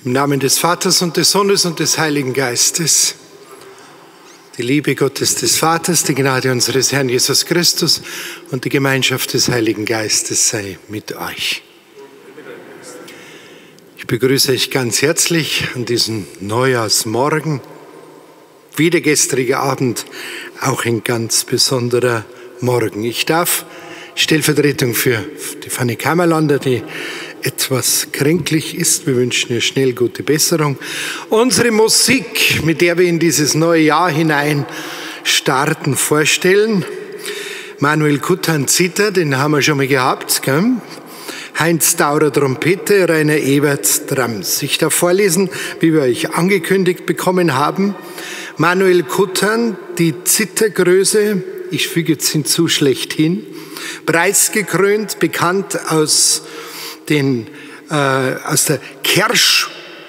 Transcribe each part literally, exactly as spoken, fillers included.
Im Namen des Vaters und des Sohnes und des Heiligen Geistes. Die Liebe Gottes des Vaters, die Gnade unseres Herrn Jesus Christus und die Gemeinschaft des Heiligen Geistes sei mit euch. Ich begrüße euch ganz herzlich an diesem Neujahrsmorgen. Wie der gestrige Abend, auch ein ganz besonderer Morgen. Ich darf Stellvertretung für die Fanny Kammerlander, die etwas kränklich ist. Wir wünschen ihr schnell gute Besserung. Unsere Musik, mit der wir in dieses neue Jahr hinein starten, vorstellen. Manuel Kuttan Zither, den haben wir schon mal gehabt, gell? Heinz Daurer Trompete, Rainer Ebert Drums. Ich darf vorlesen, wie wir euch angekündigt bekommen haben. Manuel Kuttan, die Zithergröße, ich füge jetzt hinzu schlechthin, preisgekrönt, bekannt aus den äh, aus der Kersch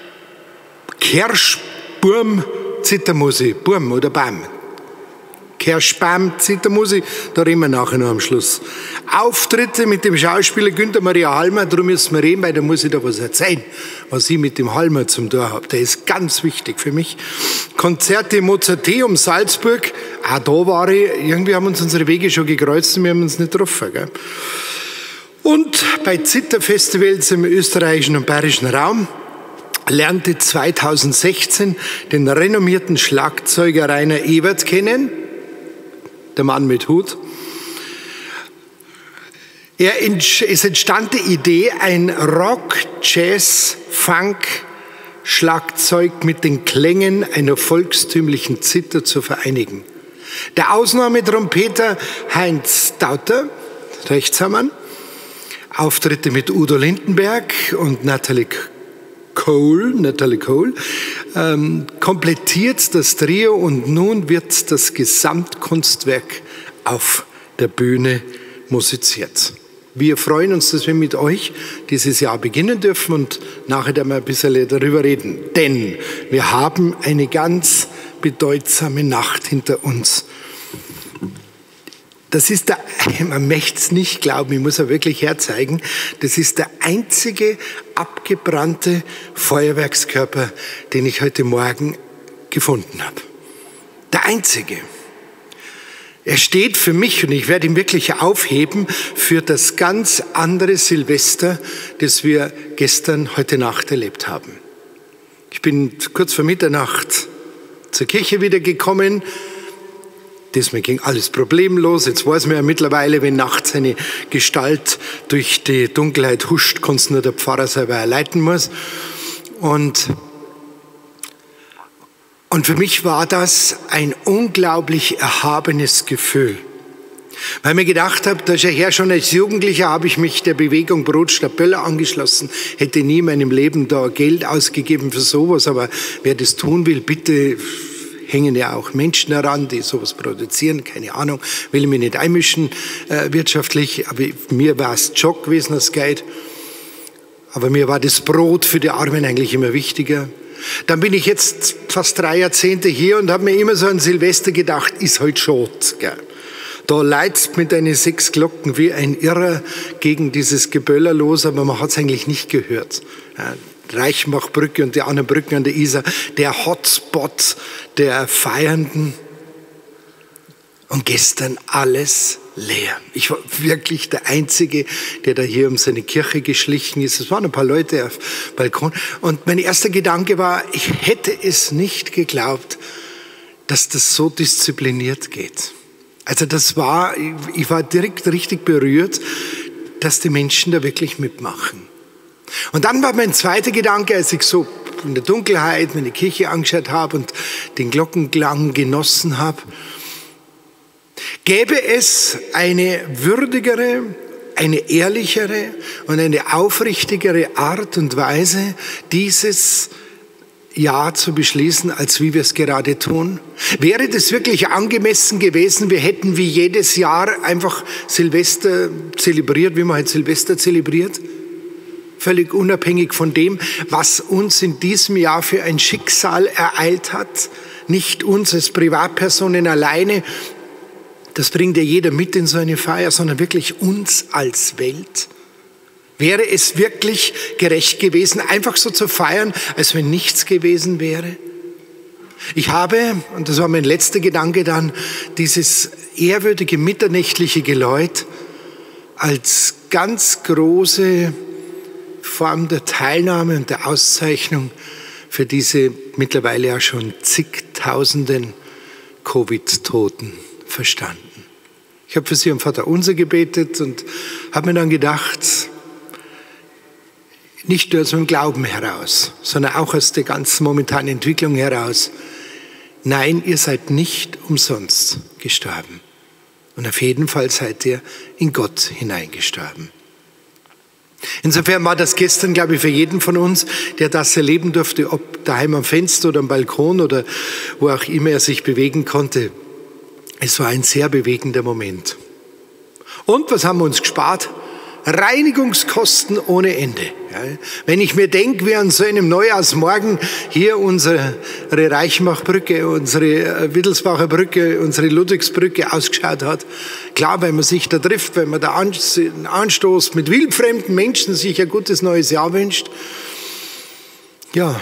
Kerschburm Zithermusik, Burm oder Bam. Kerschbam Zithermusik, da reden wir nachher noch am Schluss. Auftritte mit dem Schauspieler Günther Maria Halmer, darum müssen wir reden, weil da muss ich da was erzählen, was ich mit dem Halmer zum Tor habe. Der ist ganz wichtig für mich. Konzerte im Mozarteum Salzburg, auch da war ich, irgendwie haben uns unsere Wege schon gekreuzt und wir haben uns nicht getroffen. Gell? Und bei Zitherfestivals im österreichischen und bayerischen Raum lernte zweitausendsechzehn den renommierten Schlagzeuger Rainer Ebert kennen, der Mann mit Hut. Er, es entstand die Idee, ein Rock, Jazz, Funk, Schlagzeug mit den Klängen einer volkstümlichen Zither zu vereinigen. Der Ausnahmetrompeter Heinz Dauter, Rechtshammer, Auftritte mit Udo Lindenberg und Natalie Cole, Natalie Cole, ähm, komplettiert das Trio und nun wird das Gesamtkunstwerk auf der Bühne musiziert. Wir freuen uns, dass wir mit euch dieses Jahr beginnen dürfen und nachher werden wir ein bisschen darüber reden. Denn wir haben eine ganz bedeutsame Nacht hinter uns. Das ist der, man möchte es nicht glauben, ich muss ja wirklich herzeigen, das ist der einzige abgebrannte Feuerwerkskörper, den ich heute Morgen gefunden habe. Der einzige. Er steht für mich, und ich werde ihn wirklich aufheben, für das ganz andere Silvester, das wir gestern, heute Nacht erlebt haben. Ich bin kurz vor Mitternacht zur Kirche wiedergekommen. Diesmal ging alles problemlos. Jetzt weiß man ja mittlerweile, wenn nachts eine Gestalt durch die Dunkelheit huscht, kann es nur der Pfarrer selber erleiten muss. Und, und für mich war das ein unglaublich erhabenes Gefühl. Weil ich mir gedacht habe, dass ich ja schon als Jugendlicher habe ich mich der Bewegung Brot statt Böller angeschlossen, hätte nie in meinem Leben da Geld ausgegeben für sowas, aber wer das tun will, bitte, hängen ja auch Menschen heran, die sowas produzieren, keine Ahnung, will ich mich nicht einmischen äh, wirtschaftlich, aber mir war es Job gewesen, das Geld, aber mir war das Brot für die Armen eigentlich immer wichtiger. Dann bin ich jetzt fast drei Jahrzehnte hier und habe mir immer so an Silvester gedacht, ist halt schot, gell. Da leitet mit deinen sechs Glocken wie ein Irrer gegen dieses Geböller los, aber man hat es eigentlich nicht gehört. Ja, Reichenbachbrücke und die anderen Brücken an der Isar, der Hotspot der Feiernden. Und gestern alles leer. Ich war wirklich der Einzige, der da hier um seine Kirche geschlichen ist. Es waren ein paar Leute auf dem Balkon. Und mein erster Gedanke war, ich hätte es nicht geglaubt, dass das so diszipliniert geht. Also das war, ich war direkt richtig berührt, dass die Menschen da wirklich mitmachen. Und dann war mein zweiter Gedanke, als ich so in der Dunkelheit meine Kirche angeschaut habe und den Glockenklang genossen habe, gäbe es eine würdigere, eine ehrlichere und eine aufrichtigere Art und Weise, dieses Jahr zu beschließen, als wie wir es gerade tun? Wäre das wirklich angemessen gewesen, wir hätten wie jedes Jahr einfach Silvester zelebriert, wie man halt Silvester zelebriert? Völlig unabhängig von dem, was uns in diesem Jahr für ein Schicksal ereilt hat. Nicht uns als Privatpersonen alleine, das bringt ja jeder mit in so eine Feier, sondern wirklich uns als Welt. Wäre es wirklich gerecht gewesen, einfach so zu feiern, als wenn nichts gewesen wäre? Ich habe, und das war mein letzter Gedanke dann, dieses ehrwürdige mitternächtliche Geläut als ganz große Form der Teilnahme und der Auszeichnung für diese mittlerweile ja schon zigtausenden Covid-Toten verstanden. Ich habe für sie am Vaterunser gebetet und habe mir dann gedacht, nicht nur aus dem Glauben heraus, sondern auch aus der ganzen momentanen Entwicklung heraus, nein, ihr seid nicht umsonst gestorben. Und auf jeden Fall seid ihr in Gott hineingestorben. Insofern war das gestern, glaube ich, für jeden von uns, der das erleben durfte, ob daheim am Fenster oder am Balkon oder wo auch immer er sich bewegen konnte. Es war ein sehr bewegender Moment. Und was haben wir uns gespart? Reinigungskosten ohne Ende. Wenn ich mir denke, wie an so einem Neujahrsmorgen hier unsere Reichenbachbrücke, unsere Wittelsbacher Brücke, unsere Ludwigsbrücke ausgeschaut hat. Klar, wenn man sich da trifft, wenn man da anstoßt, mit wildfremden Menschen sich ein gutes neues Jahr wünscht. Ja,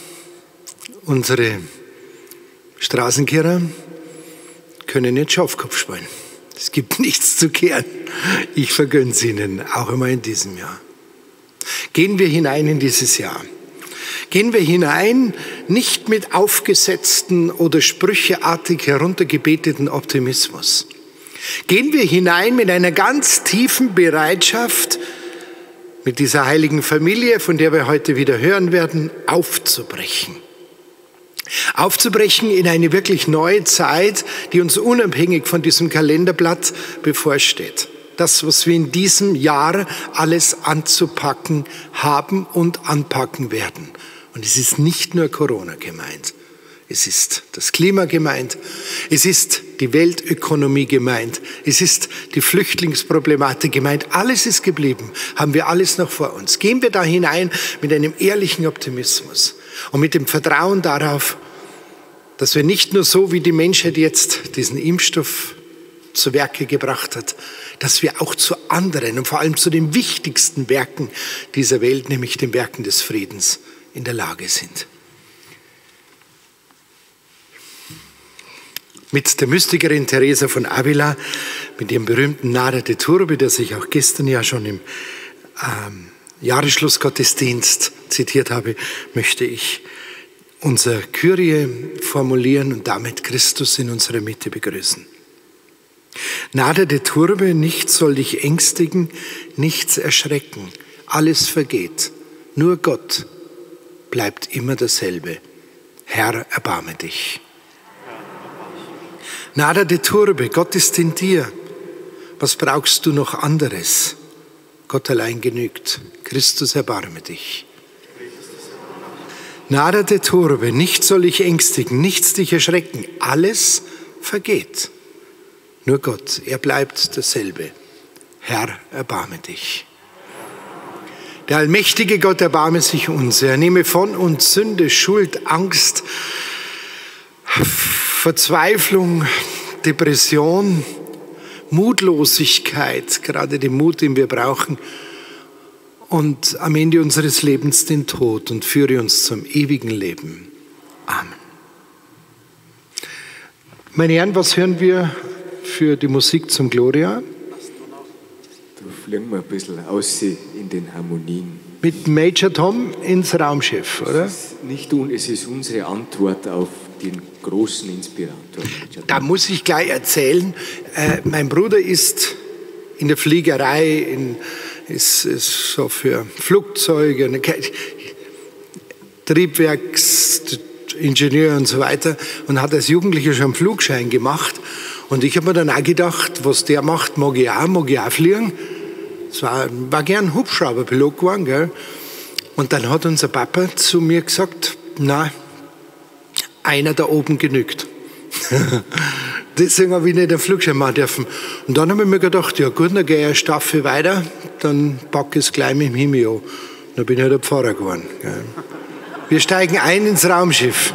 unsere Straßenkehrer können nicht Schafkopf spielen. Es gibt nichts zu kehren. Ich vergönne es Ihnen, auch einmal in diesem Jahr. Gehen wir hinein in dieses Jahr. Gehen wir hinein, nicht mit aufgesetzten oder sprücheartig heruntergebeteten Optimismus. Gehen wir hinein mit einer ganz tiefen Bereitschaft, mit dieser heiligen Familie, von der wir heute wieder hören werden, aufzubrechen. Aufzubrechen in eine wirklich neue Zeit, die uns unabhängig von diesem Kalenderblatt bevorsteht. Das, was wir in diesem Jahr alles anzupacken haben und anpacken werden. Und es ist nicht nur Corona gemeint. Es ist das Klima gemeint. Es ist die Weltökonomie gemeint. Es ist die Flüchtlingsproblematik gemeint. Alles ist geblieben. Haben wir alles noch vor uns. Gehen wir da hinein mit einem ehrlichen Optimismus und mit dem Vertrauen darauf, dass wir nicht nur so, wie die Menschheit jetzt diesen Impfstoff zu Werke gebracht hat, dass wir auch zu anderen und vor allem zu den wichtigsten Werken dieser Welt, nämlich den Werken des Friedens, in der Lage sind. Mit der Mystikerin Teresa von Avila, mit ihrem berühmten Nada de Turbe, der sich auch gestern ja schon im ähm, Jahresschlussgottesdienst zitiert habe, möchte ich unser Kyrie formulieren und damit Christus in unserer Mitte begrüßen. Nada de Turbe, nichts soll dich ängstigen, nichts erschrecken, alles vergeht, nur Gott bleibt immer dasselbe. Herr, erbarme dich. Nada de Turbe, Gott ist in dir. Was brauchst du noch anderes? Gott allein genügt. Christus, erbarme dich. Nada de Turbe, nichts soll dich ängstigen, nichts dich erschrecken. Alles vergeht. Nur Gott, er bleibt dasselbe. Herr, erbarme dich. Der allmächtige Gott erbarme sich uns. Er nehme von uns Sünde, Schuld, Angst, Verzweiflung, Depression, Mutlosigkeit, gerade den Mut, den wir brauchen, und am Ende unseres Lebens den Tod und führe uns zum ewigen Leben. Amen. Meine Herren, was hören wir für die Musik zum Gloria? Da fliegen wir ein bisschen aus in den Harmonien. Mit Major Tom ins Raumschiff, oder? Es ist, nicht, es ist unsere Antwort auf den großen Inspirator. Da muss ich gleich erzählen, äh, mein Bruder ist in der Fliegerei, in, ist, ist so für Flugzeuge, Triebwerksingenieur und so weiter und hat als Jugendlicher schon einen Flugschein gemacht. Und ich habe mir dann auch gedacht, was der macht, mag ich auch, mag ich auch fliegen. Es war, war gern Hubschrauberpilot geworden, gell? Und dann hat unser Papa zu mir gesagt, na, einer da oben genügt. Deswegen habe ich nicht den Flugschein machen dürfen. Und dann habe ich mir gedacht, ja gut, dann gehe ich eine Staffel weiter, dann packe ich es gleich mit dem Himmel an. Dann bin ich halt der Pfarrer geworden. Gell? Wir steigen ein ins Raumschiff.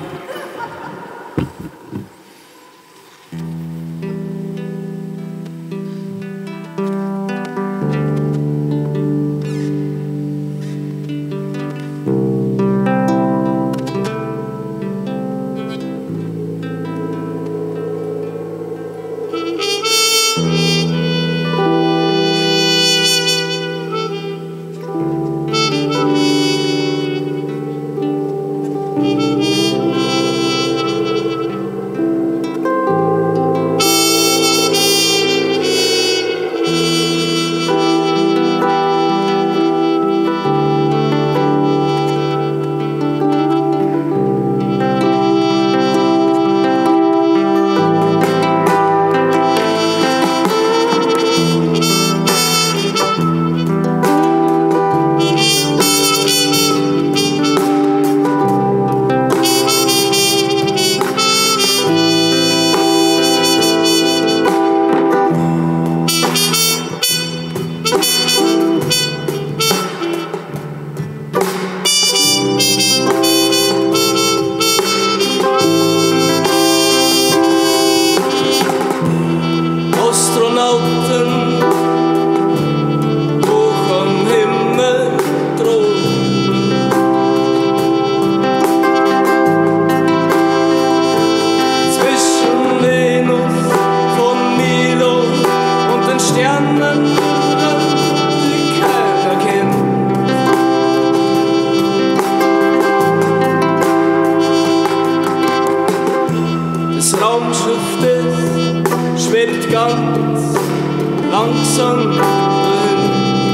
das Raumschiff, das schwebt ganz langsam dahin.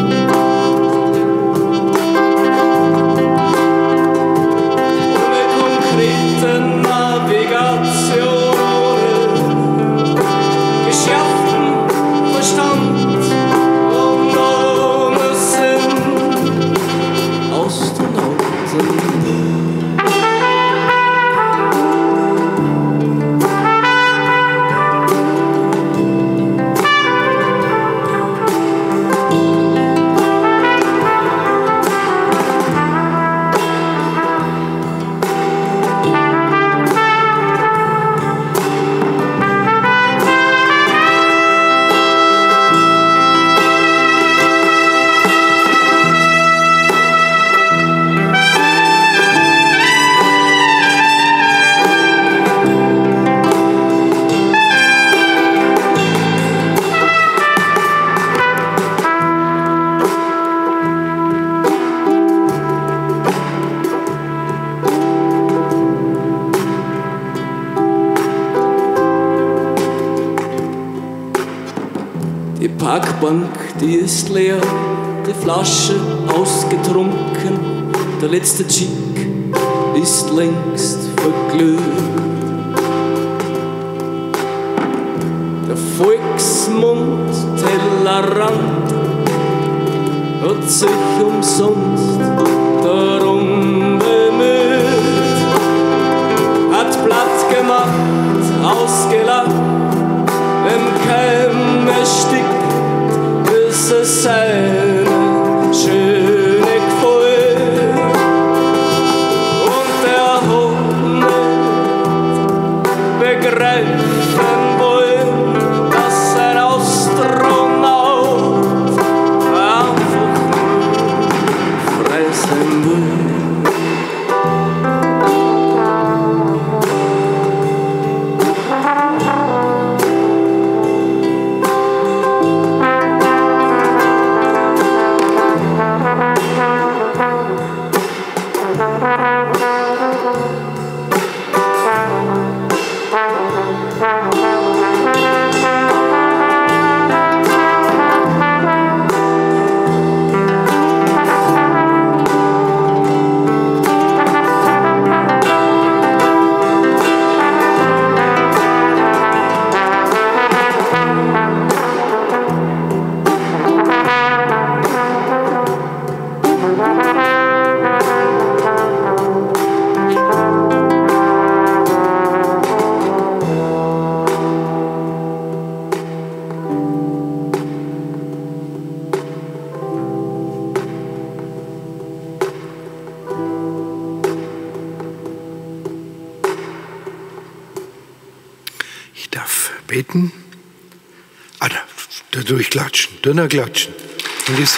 Ohne konkrete Navigation, ohne geschärften Verstand und ohne Sinn. Astronauten. Die Parkbank, die ist leer, die Flasche ausgetrunken, der letzte Chick ist längst verglüht. Der Volksmund Tellerrand hat sich umsonst darum bemüht, hat platt gemacht, ausgelacht, im Keim erstickt, bis es seine schöne gefällt. Und er hat nicht begreifen wollen, dass ein Astronaut einfach nur frei sein will. Ich darf beten. Ah, da, da durchklatschen, dünner klatschen. Und das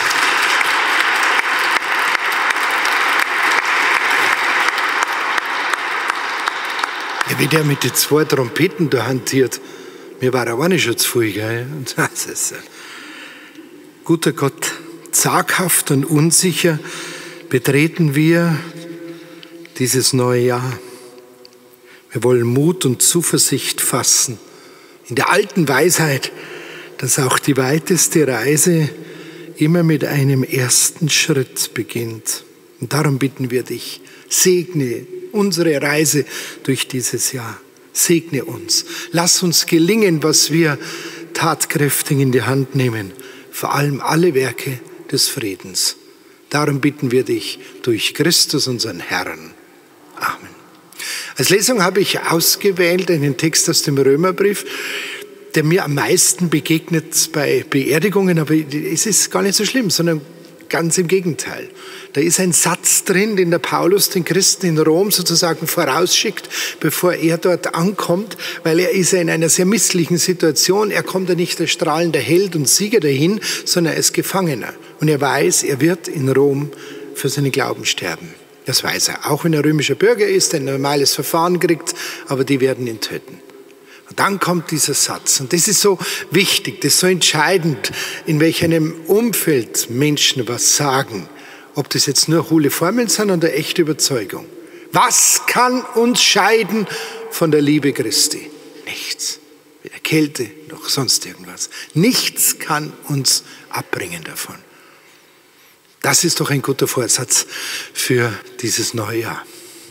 ja, wie der mit den zwei Trompeten da hantiert, mir war auch nicht schon zu viel, gell? Und das ist, guter Gott, zaghaft und unsicher betreten wir dieses neue Jahr. Wir wollen Mut und Zuversicht fassen in der alten Weisheit, dass auch die weiteste Reise immer mit einem ersten Schritt beginnt. Und darum bitten wir dich, segne unsere Reise durch dieses Jahr. Segne uns. Lass uns gelingen, was wir tatkräftig in die Hand nehmen. Vor allem alle Werke des Friedens. Darum bitten wir dich durch Christus, unseren Herrn. Amen. Als Lesung habe ich ausgewählt einen Text aus dem Römerbrief, der mir am meisten begegnet bei Beerdigungen, aber es ist gar nicht so schlimm, sondern ganz im Gegenteil. Da ist ein Satz drin, den der Paulus den Christen in Rom sozusagen vorausschickt, bevor er dort ankommt, weil er ist ja in einer sehr misslichen Situation. Er kommt ja nicht als strahlender Held und Sieger dahin, sondern als Gefangener. Und er weiß, er wird in Rom für seinen Glauben sterben. Das weiß er. Auch wenn er römischer Bürger ist, ein normales Verfahren kriegt, aber die werden ihn töten. Und dann kommt dieser Satz. Und das ist so wichtig, das ist so entscheidend, in welchem Umfeld Menschen was sagen. Ob das jetzt nur hohle Formeln sind oder echte Überzeugung. Was kann uns scheiden von der Liebe Christi? nichts. Weder Kälte noch sonst irgendwas. Nichts kann uns abbringen davon. Das ist doch ein guter Vorsatz für dieses neue Jahr.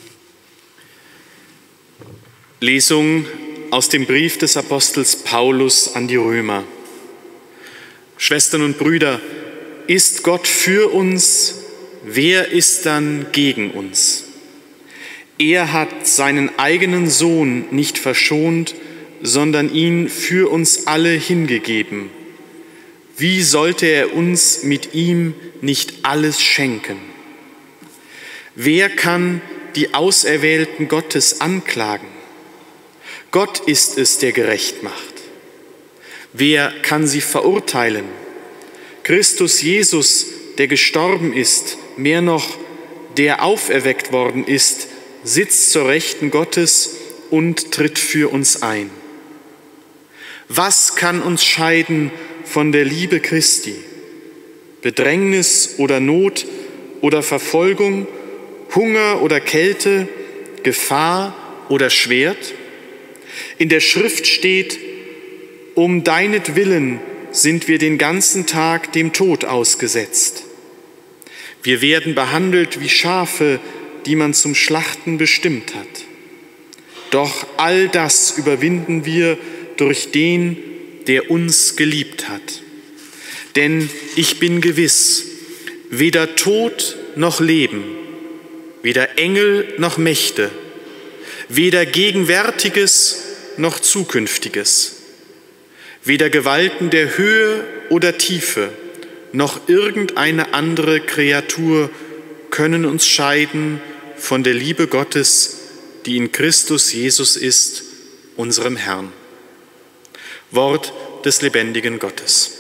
Lesung aus dem Brief des Apostels Paulus an die Römer. Schwestern und Brüder, ist Gott für uns, wer ist dann gegen uns? Er hat seinen eigenen Sohn nicht verschont, sondern ihn für uns alle hingegeben. Wie sollte er uns mit ihm nicht alles schenken? Wer kann die Auserwählten Gottes anklagen? Gott ist es, der gerecht macht. Wer kann sie verurteilen? Christus Jesus, der gestorben ist, mehr noch, der auferweckt worden ist, sitzt zur Rechten Gottes und tritt für uns ein. Was kann uns scheiden von der Liebe Christi? Bedrängnis oder Not oder Verfolgung, Hunger oder Kälte, Gefahr oder Schwert? In der Schrift steht, um deinetwillen sind wir den ganzen Tag dem Tod ausgesetzt. Wir werden behandelt wie Schafe, die man zum Schlachten bestimmt hat. Doch all das überwinden wir durch den, der uns geliebt hat. Denn ich bin gewiss, weder Tod noch Leben, weder Engel noch Mächte, weder Gegenwärtiges noch Zukünftiges, weder Gewalten der Höhe oder Tiefe, noch irgendeine andere Kreatur können uns scheiden von der Liebe Gottes, die in Christus Jesus ist, unserem Herrn. Wort des lebendigen Gottes.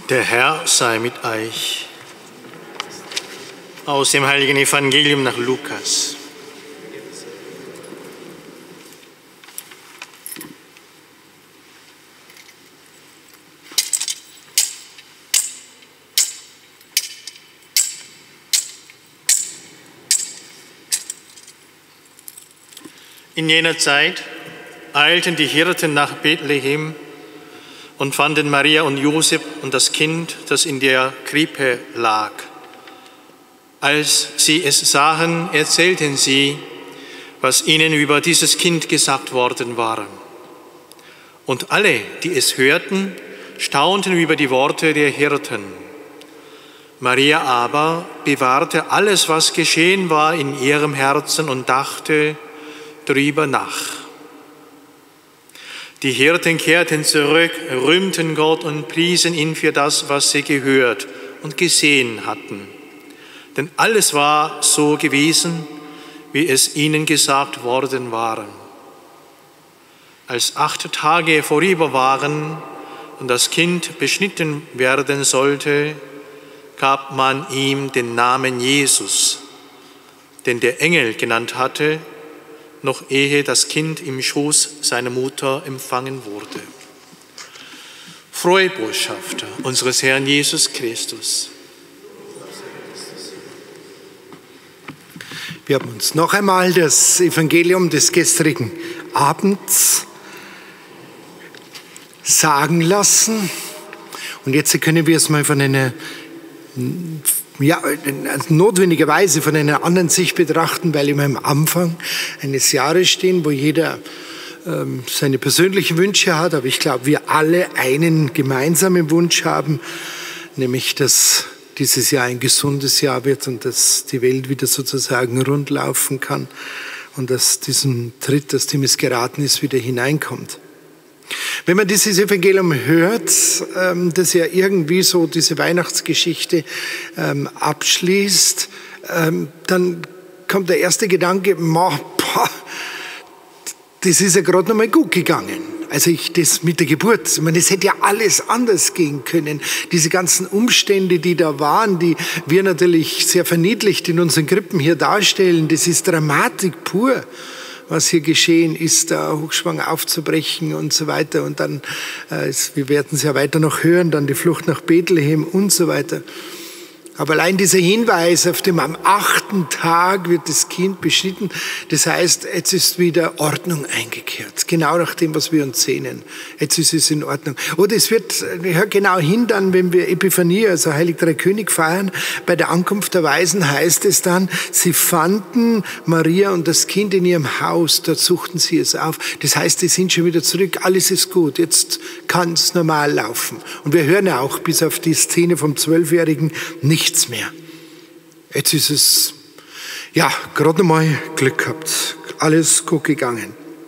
Der Herr sei mit euch. Aus dem heiligen Evangelium nach Lukas. In jener Zeit eilten die Hirten nach Bethlehem und fanden Maria und Josef und das Kind, das in der Krippe lag. Als sie es sahen, erzählten sie, was ihnen über dieses Kind gesagt worden war. Und alle, die es hörten, staunten über die Worte der Hirten. Maria aber bewahrte alles, was geschehen war, in ihrem Herzen und dachte darüber nach. Die Hirten kehrten zurück, rühmten Gott und priesen ihn für das, was sie gehört und gesehen hatten. Denn alles war so gewesen, wie es ihnen gesagt worden war. Als acht Tage vorüber waren und das Kind beschnitten werden sollte, gab man ihm den Namen Jesus, den der Engel genannt hatte, noch ehe das Kind im Schoß seiner Mutter empfangen wurde. Frohe Botschaft unseres Herrn Jesus Christus. Wir haben uns noch einmal das Evangelium des gestrigen Abends sagen lassen. Und jetzt können wir es mal von einer, ja, notwendigerweise von einer anderen Sicht betrachten, weil wir am Anfang eines Jahres stehen, wo jeder ähm, seine persönlichen Wünsche hat. Aber ich glaube, wir alle einen gemeinsamen Wunsch haben, nämlich, dass dieses Jahr ein gesundes Jahr wird und dass die Welt wieder sozusagen rund laufen kann und dass diesem Tritt, das dem es geraten ist, wieder hineinkommt. Wenn man dieses Evangelium hört, ähm, das ja irgendwie so diese Weihnachtsgeschichte ähm, abschließt, ähm, dann kommt der erste Gedanke, boah, das ist ja gerade noch mal gut gegangen. Also ich, das mit der Geburt, ich meine, es hätte ja alles anders gehen können. Diese ganzen Umstände, die da waren, die wir natürlich sehr verniedlicht in unseren Krippen hier darstellen, das ist Dramatik pur, was hier geschehen ist, da hochschwanger aufzubrechen und so weiter. Und dann, äh, wir werden es ja weiter noch hören, dann die Flucht nach Bethlehem und so weiter. Aber allein dieser Hinweis auf dem am achten Tag wird das Kind beschnitten, das heißt, jetzt ist wieder Ordnung eingekehrt. Genau nach dem, was wir uns sehnen. Jetzt ist es in Ordnung. Oder es wird, hört genau hin dann, wenn wir Epiphanie, also Heilig Drei König feiern, bei der Ankunft der Weisen heißt es dann, sie fanden Maria und das Kind in ihrem Haus, dort suchten sie es auf. Das heißt, sie sind schon wieder zurück, alles ist gut, jetzt kann es normal laufen. Und wir hören ja auch bis auf die Szene vom Zwölfjährigen nicht nichts mehr. Jetzt ist es, ja, gerade mal Glück gehabt. Alles gut gegangen.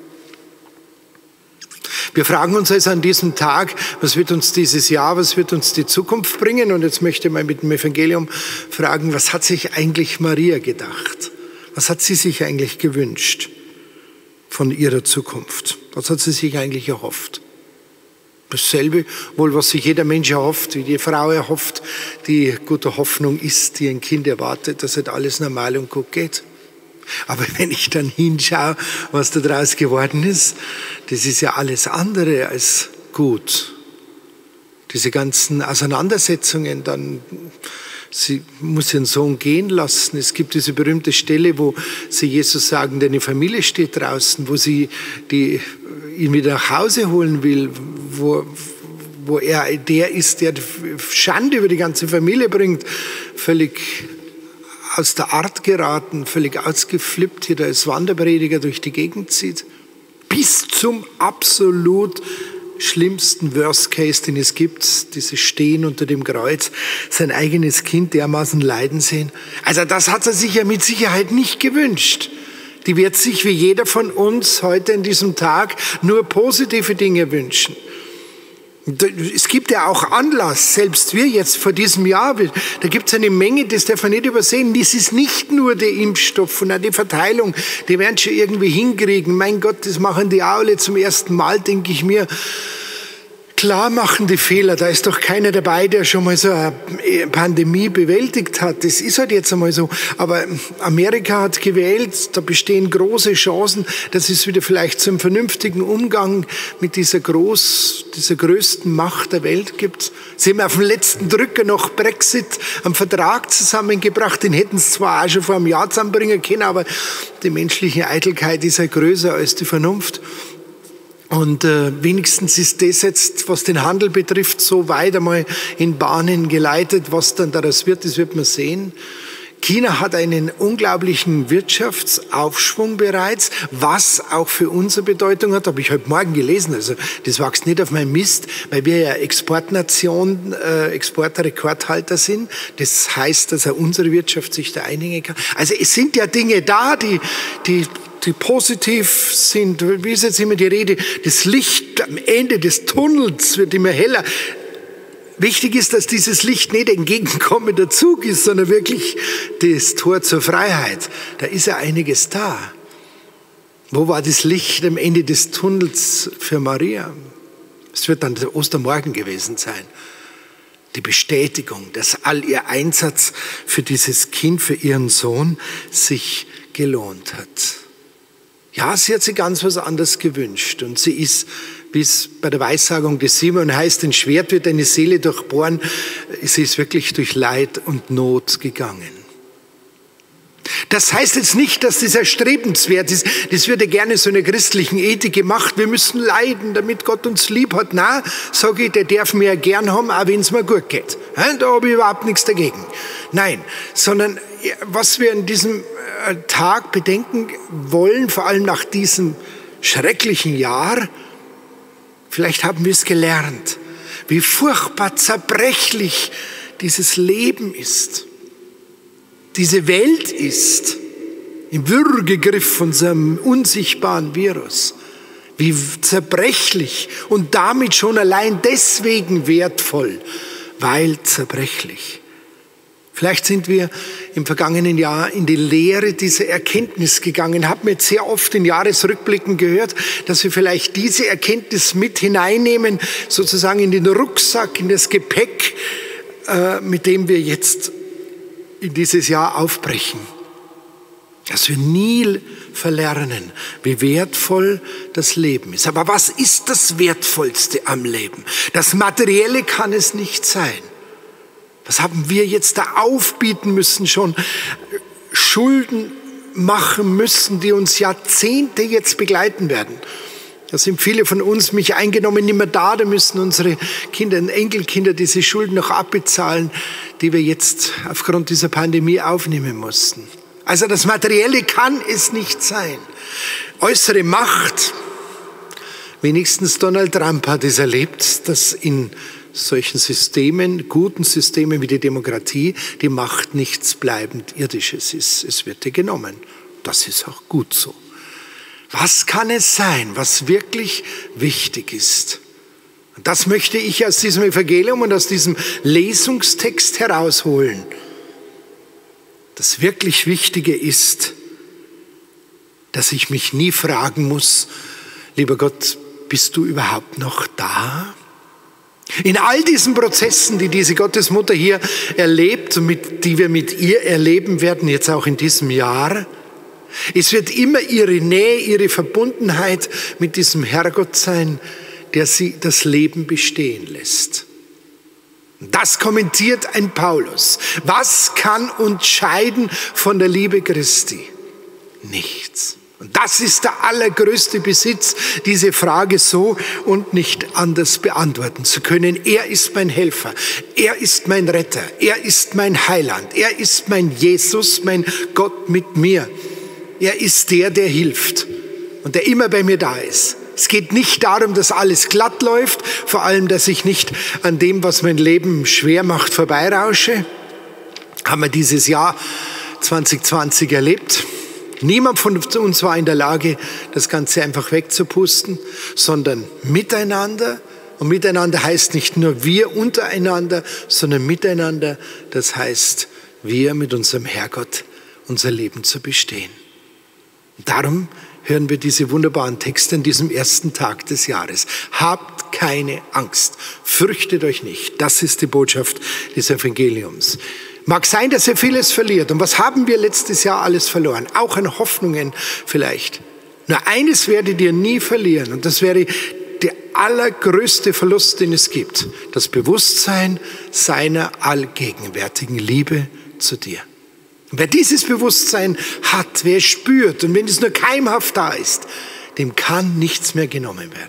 Wir fragen uns also an diesem Tag, was wird uns dieses Jahr, was wird uns die Zukunft bringen? Und jetzt möchte ich mal mit dem Evangelium fragen, was hat sich eigentlich Maria gedacht? Was hat sie sich eigentlich gewünscht von ihrer Zukunft? Was hat sie sich eigentlich erhofft? Dasselbe wohl, was sich jeder Mensch erhofft, wie die Frau erhofft, die guter Hoffnung ist, die ein Kind erwartet, dass halt alles normal und gut geht. Aber wenn ich dann hinschaue, was da draus geworden ist, das ist ja alles andere als gut. Diese ganzen Auseinandersetzungen, dann sie muss ihren Sohn gehen lassen. Es gibt diese berühmte Stelle, wo sie Jesus sagen, deine Familie steht draußen, wo sie die, ihn wieder nach Hause holen will, wo, wo er der ist, der Schande über die ganze Familie bringt, völlig aus der Art geraten, völlig ausgeflippt, hier da als Wanderprediger durch die Gegend zieht, bis zum absolut schlimmsten Worst Case, den es gibt, dieses Stehen unter dem Kreuz, sein eigenes Kind dermaßen leiden sehen. Also das hat er sich ja mit Sicherheit nicht gewünscht. Die wird sich wie jeder von uns heute in diesem Tag nur positive Dinge wünschen. Es gibt ja auch Anlass, selbst wir jetzt vor diesem Jahr, da gibt es eine Menge, das darf man nicht übersehen. Das ist nicht nur der Impfstoff und auch die Verteilung, die werden schon irgendwie hinkriegen. Mein Gott, das machen die auch alle zum ersten Mal, denke ich mir. klarmachende Fehler. Da ist doch keiner dabei, der schon mal so eine Pandemie bewältigt hat. Das ist halt jetzt einmal so. Aber Amerika hat gewählt, da bestehen große Chancen, dass es wieder vielleicht zu einem vernünftigen Umgang mit dieser, groß, dieser größten Macht der Welt gibt. Sie haben auf den letzten Drücker noch Brexit am Vertrag zusammengebracht. Den hätten sie zwar auch schon vor einem Jahr zusammenbringen können, aber die menschliche Eitelkeit ist ja größer als die Vernunft. Und äh, wenigstens ist das jetzt, was den Handel betrifft, so weit einmal in Bahnen geleitet. Was dann daraus wird, das wird man sehen. China hat einen unglaublichen Wirtschaftsaufschwung bereits, was auch für unsere Bedeutung hat, habe ich heute Morgen gelesen. Also das wächst nicht auf meinen Mist, weil wir ja Exportnation, äh, Exportrekordhalter sind. Das heißt, dass auch unsere Wirtschaft sich da einigen kann. Also es sind ja Dinge da, die, die die positiv sind. Wie ist jetzt immer die Rede? Das Licht am Ende des Tunnels wird immer heller. Wichtig ist, dass dieses Licht nicht entgegenkommender Zug ist, sondern wirklich das Tor zur Freiheit. Da ist ja einiges da. Wo war das Licht am Ende des Tunnels für Maria? Es wird dann der Ostermorgen gewesen sein. Die Bestätigung, dass all ihr Einsatz für dieses Kind, für ihren Sohn sich gelohnt hat. Ja, sie hat sich ganz was anderes gewünscht und sie ist, wie es bei der Weissagung des Simon heißt, ein Schwert wird deine Seele durchbohren, sie ist wirklich durch Leid und Not gegangen. Das heißt jetzt nicht, dass das erstrebenswert ist. Das wird ja gerne so in der christlichen Ethik gemacht. Wir müssen leiden, damit Gott uns lieb hat. Nein, sage ich, der darf mir ja gern haben, auch wenn es mir gut geht. Da habe ich überhaupt nichts dagegen. Nein, sondern was wir in diesem Tag bedenken wollen, vor allem nach diesem schrecklichen Jahr, vielleicht haben wir es gelernt, wie furchtbar zerbrechlich dieses Leben ist. Diese Welt ist im Würgegriff von so einem unsichtbaren Virus. Wie zerbrechlich und damit schon allein deswegen wertvoll, weil zerbrechlich. Vielleicht sind wir im vergangenen Jahr in die Lehre dieser Erkenntnis gegangen. Haben wir jetzt sehr oft in Jahresrückblicken gehört, dass wir vielleicht diese Erkenntnis mit hineinnehmen, sozusagen in den Rucksack, in das Gepäck, äh, mit dem wir jetzt in dieses Jahr aufbrechen. Dass wir nie verlernen, wie wertvoll das Leben ist. Aber was ist das Wertvollste am Leben? Das Materielle kann es nicht sein. Was haben wir jetzt da aufbieten müssen, schon Schulden machen müssen, die uns Jahrzehnte jetzt begleiten werden? Da sind viele von uns, mich eingenommen, nicht mehr da. Da müssen unsere Kinder und Enkelkinder diese Schulden noch abbezahlen, die wir jetzt aufgrund dieser Pandemie aufnehmen mussten. Also das Materielle kann es nicht sein. Äußere Macht, wenigstens Donald Trump hat es erlebt, dass in solchen Systemen, guten Systemen wie die Demokratie, die Macht nichts bleibend Irdisches ist. Es wird dir genommen. Das ist auch gut so. Was kann es sein, was wirklich wichtig ist? Und das möchte ich aus diesem Evangelium und aus diesem Lesungstext herausholen. Das wirklich Wichtige ist, dass ich mich nie fragen muss, lieber Gott, bist du überhaupt noch da? In all diesen Prozessen, die diese Gottesmutter hier erlebt und mit, die wir mit ihr erleben werden, jetzt auch in diesem Jahr, es wird immer ihre Nähe, ihre Verbundenheit mit diesem Herrgott sein, der sie das Leben bestehen lässt. Das kommentiert ein Paulus. Was kann uns scheiden von der Liebe Christi? Nichts. Und das ist der allergrößte Besitz, diese Frage so und nicht anders beantworten zu können. Er ist mein Helfer, er ist mein Retter, er ist mein Heiland, er ist mein Jesus, mein Gott mit mir. Er ist der, der hilft und der immer bei mir da ist. Es geht nicht darum, dass alles glatt läuft, vor allem, dass ich nicht an dem, was mein Leben schwer macht, vorbeirausche. Haben wir dieses Jahr zwanzig zwanzig erlebt. Niemand von uns war in der Lage, das Ganze einfach wegzupusten, sondern miteinander. Und miteinander heißt nicht nur wir untereinander, sondern miteinander, das heißt, wir mit unserem Herrgott unser Leben zu bestehen. Und darum hören wir diese wunderbaren Texte an diesem ersten Tag des Jahres. Habt keine Angst, fürchtet euch nicht. Das ist die Botschaft des Evangeliums. Mag sein, dass ihr vieles verliert. Und was haben wir letztes Jahr alles verloren? Auch an Hoffnungen vielleicht. Nur eines werdet ihr nie verlieren, und das wäre der allergrößte Verlust, den es gibt. Das Bewusstsein seiner allgegenwärtigen Liebe zu dir. Und wer dieses Bewusstsein hat, wer es spürt, und wenn es nur keimhaft da ist, dem kann nichts mehr genommen werden.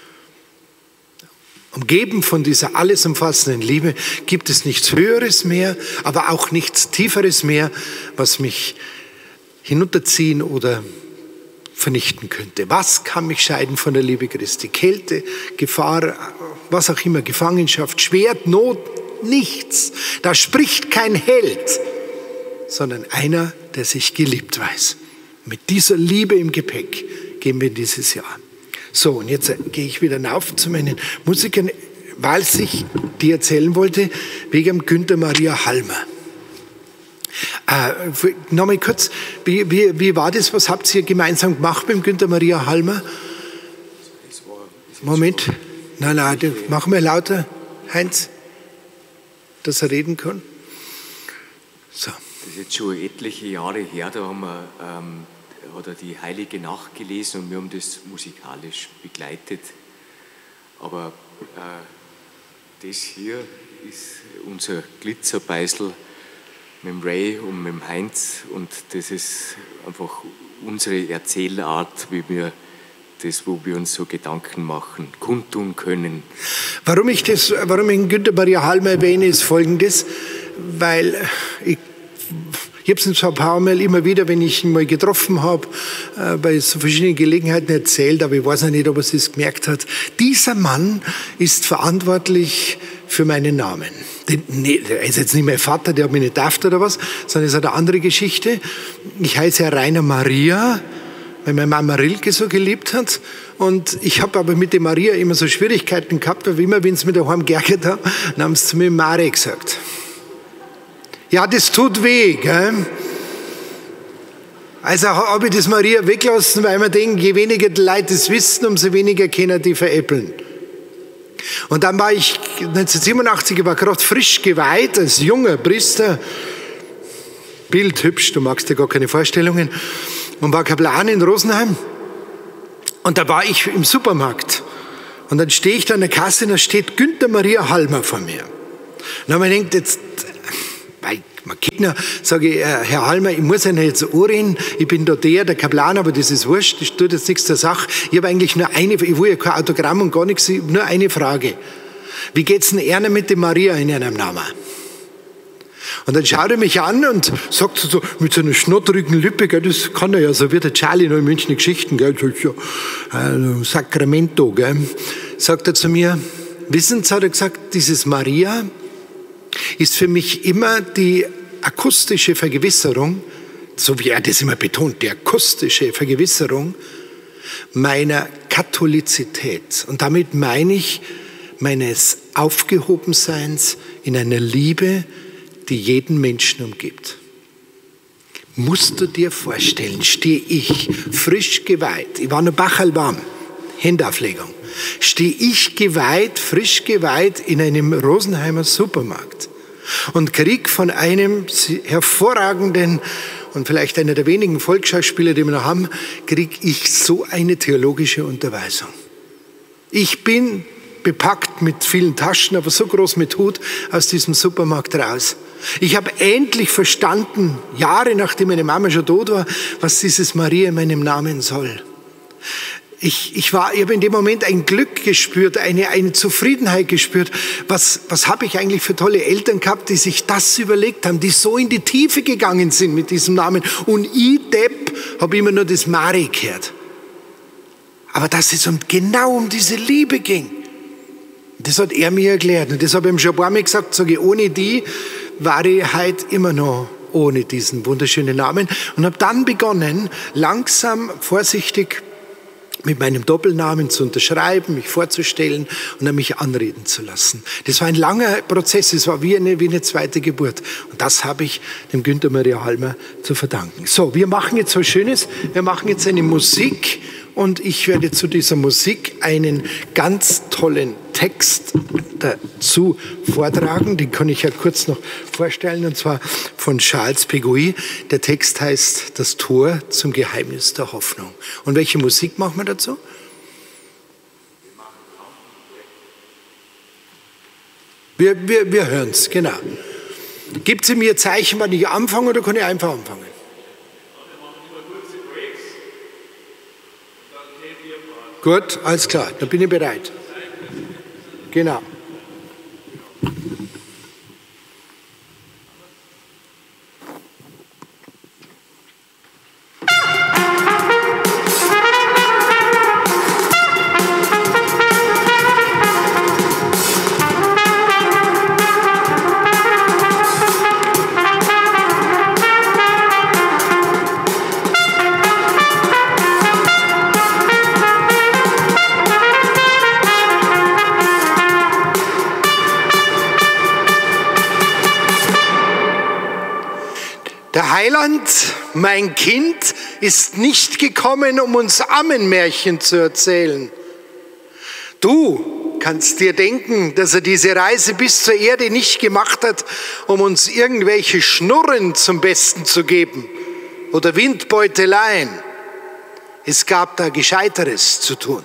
Umgeben von dieser alles umfassenden Liebe gibt es nichts Höheres mehr, aber auch nichts Tieferes mehr, was mich hinunterziehen oder vernichten könnte. Was kann mich scheiden von der Liebe Christi? Kälte, Gefahr, was auch immer, Gefangenschaft, Schwert, Not, nichts. Da spricht kein Held, sondern einer, der sich geliebt weiß. Mit dieser Liebe im Gepäck gehen wir in dieses Jahr. So, und jetzt gehe ich wieder hinauf zu meinen Musikern, weil ich dir erzählen wollte, wegen Günther Maria Halmer. Äh, Nochmal kurz, wie, wie, wie war das? Was habt ihr gemeinsam gemacht mit dem Günther Maria Halmer? Moment, nein, nein, mach mal lauter, Heinz, dass er reden kann. So. Das ist jetzt schon etliche Jahre her, da haben wir, ähm, hat er die Heilige Nacht gelesen und wir haben das musikalisch begleitet. Aber äh, das hier ist unser Glitzerbeißel mit dem Ray und mit dem Heinz, und das ist einfach unsere Erzählart, wie wir das, wo wir uns so Gedanken machen, kundtun können. Warum ich das, warum ich Günther Maria Halmer erwähne, ist Folgendes, weil ich Ich habe es schon ein paar Mal immer wieder, wenn ich ihn mal getroffen habe, äh, bei so verschiedenen Gelegenheiten erzählt, aber ich weiß noch nicht, ob er es gemerkt hat. Dieser Mann ist verantwortlich für meinen Namen. Den, nee, er ist jetzt nicht mein Vater, der hat mich nicht getauft oder was, sondern es hat eine andere Geschichte. Ich heiße ja Rainer Maria, weil meine Mama Rilke so geliebt hat. Und ich habe aber mit der Maria immer so Schwierigkeiten gehabt, weil immer, wenn sie mir daheim geärgert haben, dann haben sie zu mir Mare gesagt. Ja, das tut weh, gell? Also habe ich das Maria weggelassen, weil man denkt, je weniger die Leute das wissen, umso weniger können die veräppeln. Und dann war ich neunzehnhundertsiebenundachtzig, ich war gerade frisch geweiht als junger Priester, bildhübsch, du magst dir gar keine Vorstellungen, und war Kaplan in Rosenheim. Und da war ich im Supermarkt. Und dann stehe ich da an der Kasse und da steht Günther Maria Halmer vor mir. Und dann habe ich gedacht, jetzt, weil man Kinder, sage ich, Herr Halmer, ich muss Ihnen jetzt anreden, ich bin da der, der Kaplan, aber das ist wurscht, das tut jetzt nichts zur Sache. Ich habe eigentlich nur eine, ich will ja kein Autogramm und gar nichts, nur eine Frage. Wie geht's denn Erna mit dem Maria in Ihrem Namen? Und dann schaut er mich an und sagt so mit so einer schnotterigen Lippe, gell, das kann er ja, so wie der Charlie noch in München Geschichten, gell, das ist ja äh, Sacramento, gell. Sagt er zu mir, wissen Sie, hat er gesagt, dieses Maria ist für mich immer die akustische Vergewisserung, so wie er das immer betont, die akustische Vergewisserung meiner Katholizität. Und damit meine ich meines Aufgehobenseins in einer Liebe, die jeden Menschen umgibt. Musst du dir vorstellen, stehe ich frisch geweiht, ich war nur bachelwarm, Händeauflegung, stehe ich geweiht, frisch geweiht in einem Rosenheimer Supermarkt und krieg von einem hervorragenden und vielleicht einer der wenigen Volksschauspieler, die wir noch haben, krieg ich so eine theologische Unterweisung. Ich bin bepackt mit vielen Taschen, aber so groß mit Hut aus diesem Supermarkt raus. Ich habe endlich verstanden, Jahre nachdem meine Mama schon tot war, was dieses Maria in meinem Namen soll. Ich, ich, war, ich habe in dem Moment ein Glück gespürt, eine, eine Zufriedenheit gespürt. Was, was habe ich eigentlich für tolle Eltern gehabt, die sich das überlegt haben, die so in die Tiefe gegangen sind mit diesem Namen. Und ich, Depp, habe immer nur das Mari gehört. Aber dass es um, genau um diese Liebe ging, das hat er mir erklärt. Und das habe ich ihm schon ein paar Mal gesagt, sage ich, ohne die war ich heute immer noch ohne diesen wunderschönen Namen. Und habe dann begonnen, langsam, vorsichtig, mit meinem Doppelnamen zu unterschreiben, mich vorzustellen und dann mich anreden zu lassen. Das war ein langer Prozess, es war wie eine, wie eine zweite Geburt. Und das habe ich dem Günther Maria Halmer zu verdanken. So, wir machen jetzt was Schönes, wir machen jetzt eine Musik und ich werde zu dieser Musik einen ganz tollen Text dazu vortragen. Den kann ich ja kurz noch vorstellen, und zwar von Charles Péguy. Der Text heißt Das Tor zum Geheimnis der Hoffnung. Und welche Musik machen wir dazu? Wir, wir, wir hören es, genau. Gibt sie mir Zeichen, wann ich anfange, oder kann ich einfach anfangen? Gut, alles klar, dann bin ich bereit. Genau. Der Heiland, mein Kind, ist nicht gekommen, um uns Ammenmärchen zu erzählen. Du kannst dir denken, dass er diese Reise bis zur Erde nicht gemacht hat, um uns irgendwelche Schnurren zum Besten zu geben oder Windbeuteleien. Es gab da Gescheiteres zu tun.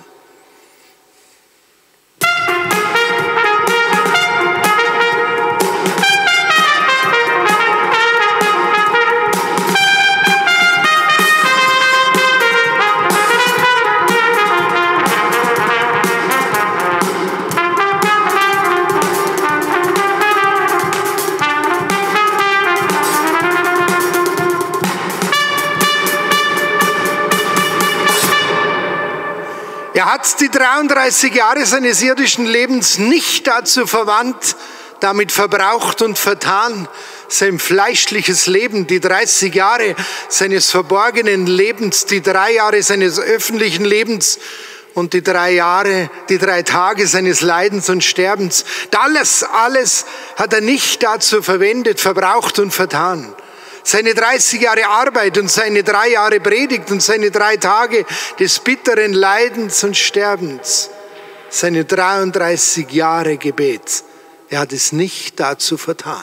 Er hat die dreiunddreißig Jahre seines irdischen Lebens nicht dazu verwandt, damit verbraucht und vertan, sein fleischliches Leben, die dreißig Jahre seines verborgenen Lebens, die drei Jahre seines öffentlichen Lebens und die drei Jahre, die drei Tage seines Leidens und Sterbens. Das alles hat er nicht dazu verwendet, verbraucht und vertan. Seine dreißig Jahre Arbeit und seine drei Jahre Predigt und seine drei Tage des bitteren Leidens und Sterbens, seine dreiunddreißig Jahre Gebet, er hat es nicht dazu vertan.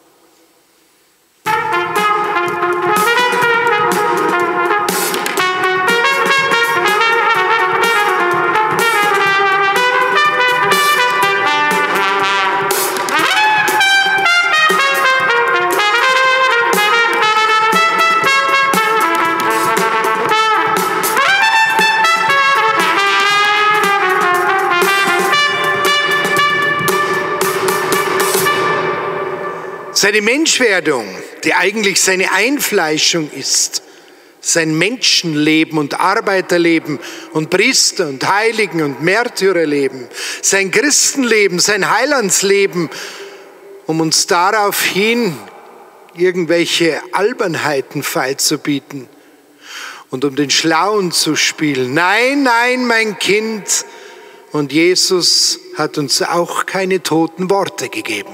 Seine Menschwerdung, die eigentlich seine Einfleischung ist, sein Menschenleben und Arbeiterleben und Priester- und Heiligen- und Märtyrerleben, sein Christenleben, sein Heilandsleben, um uns daraufhin irgendwelche Albernheiten feilzubieten und um den Schlauen zu spielen. Nein, nein, mein Kind, und Jesus hat uns auch keine toten Worte gegeben.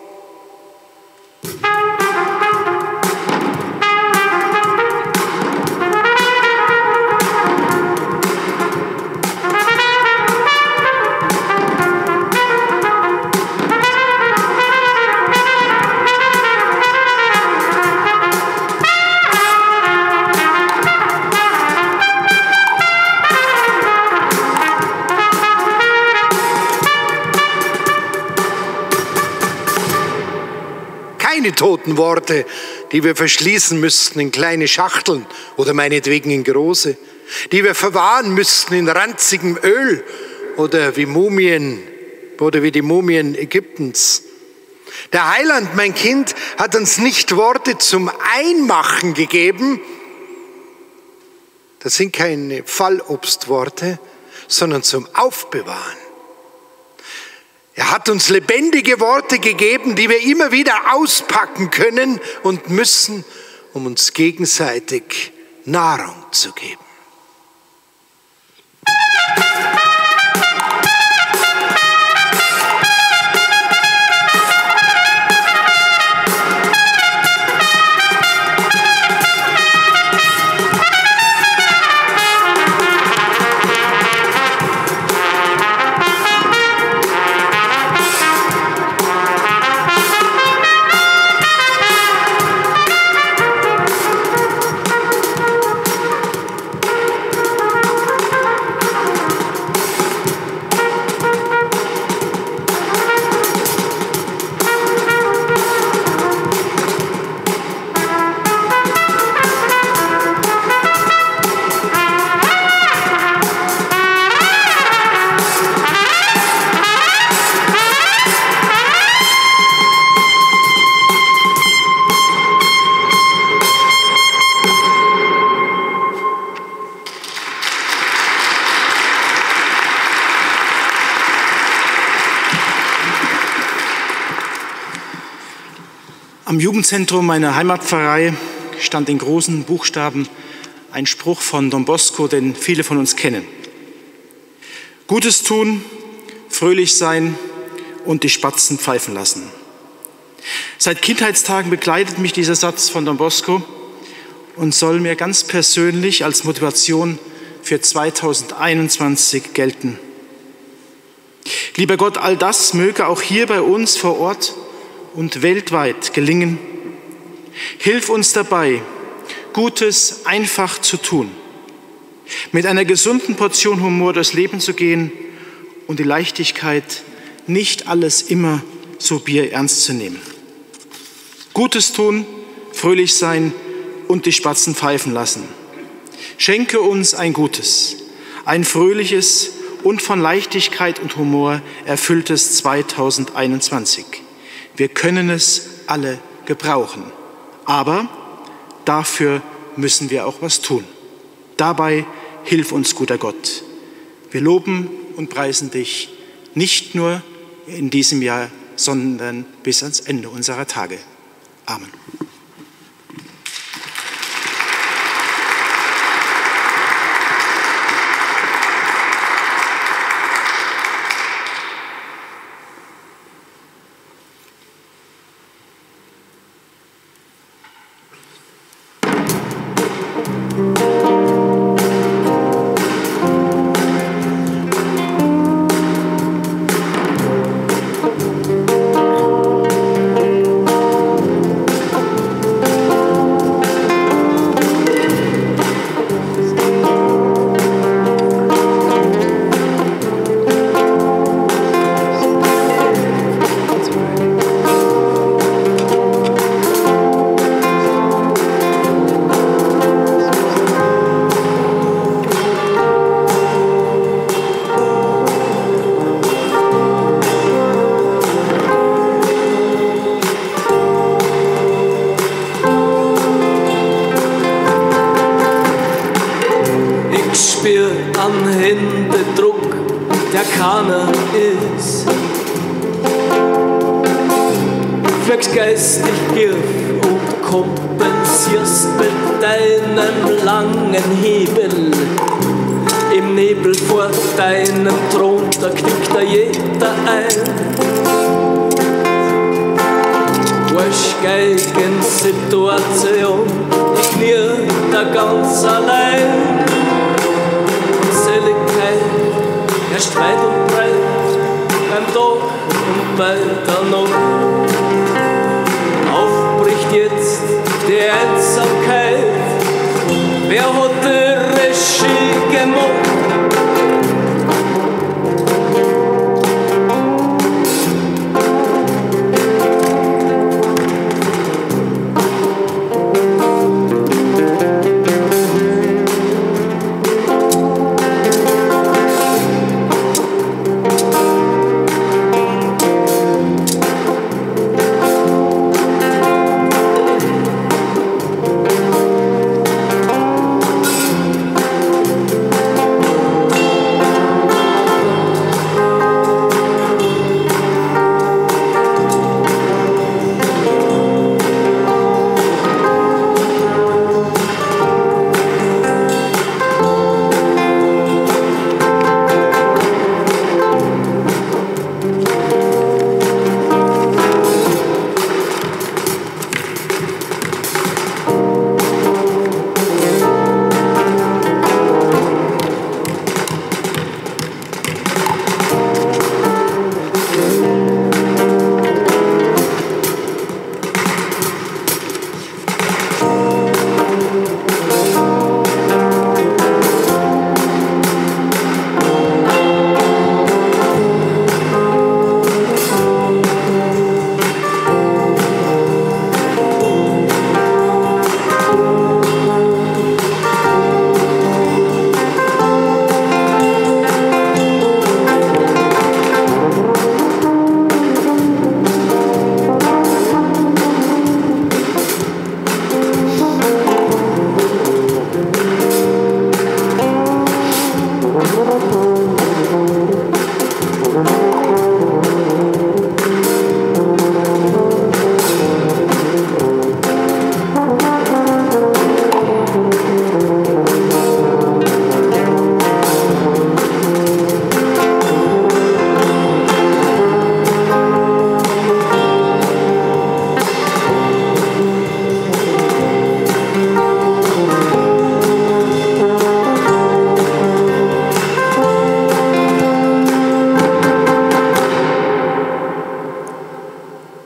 Keine toten Worte, die wir verschließen müssten in kleine Schachteln oder meinetwegen in große, die wir verwahren müssten in ranzigem Öl oder wie Mumien oder wie die Mumien Ägyptens. Der Heiland, mein Kind, hat uns nicht Worte zum Einmachen gegeben. Das sind keine Fallobstworte, sondern zum Aufbewahren. Er hat uns lebendige Worte gegeben, die wir immer wieder auspacken können und müssen, um uns gegenseitig Nahrung zu geben. Am Jugendzentrum meiner Heimatpfarrei stand in großen Buchstaben ein Spruch von Don Bosco, den viele von uns kennen. Gutes tun, fröhlich sein und die Spatzen pfeifen lassen. Seit Kindheitstagen begleitet mich dieser Satz von Don Bosco und soll mir ganz persönlich als Motivation für zweitausendeinundzwanzig gelten. Lieber Gott, all das möge auch hier bei uns vor Ort und weltweit gelingen. Hilf uns dabei, Gutes einfach zu tun, mit einer gesunden Portion Humor durchs Leben zu gehen und die Leichtigkeit, nicht alles immer so bierernst zu nehmen. Gutes tun, fröhlich sein und die Spatzen pfeifen lassen. Schenke uns ein gutes, ein fröhliches und von Leichtigkeit und Humor erfülltes zweitausendeinundzwanzig. Wir können es alle gebrauchen, aber dafür müssen wir auch was tun. Dabei hilf uns, guter Gott. Wir loben und preisen dich nicht nur in diesem Jahr, sondern bis ans Ende unserer Tage. Amen.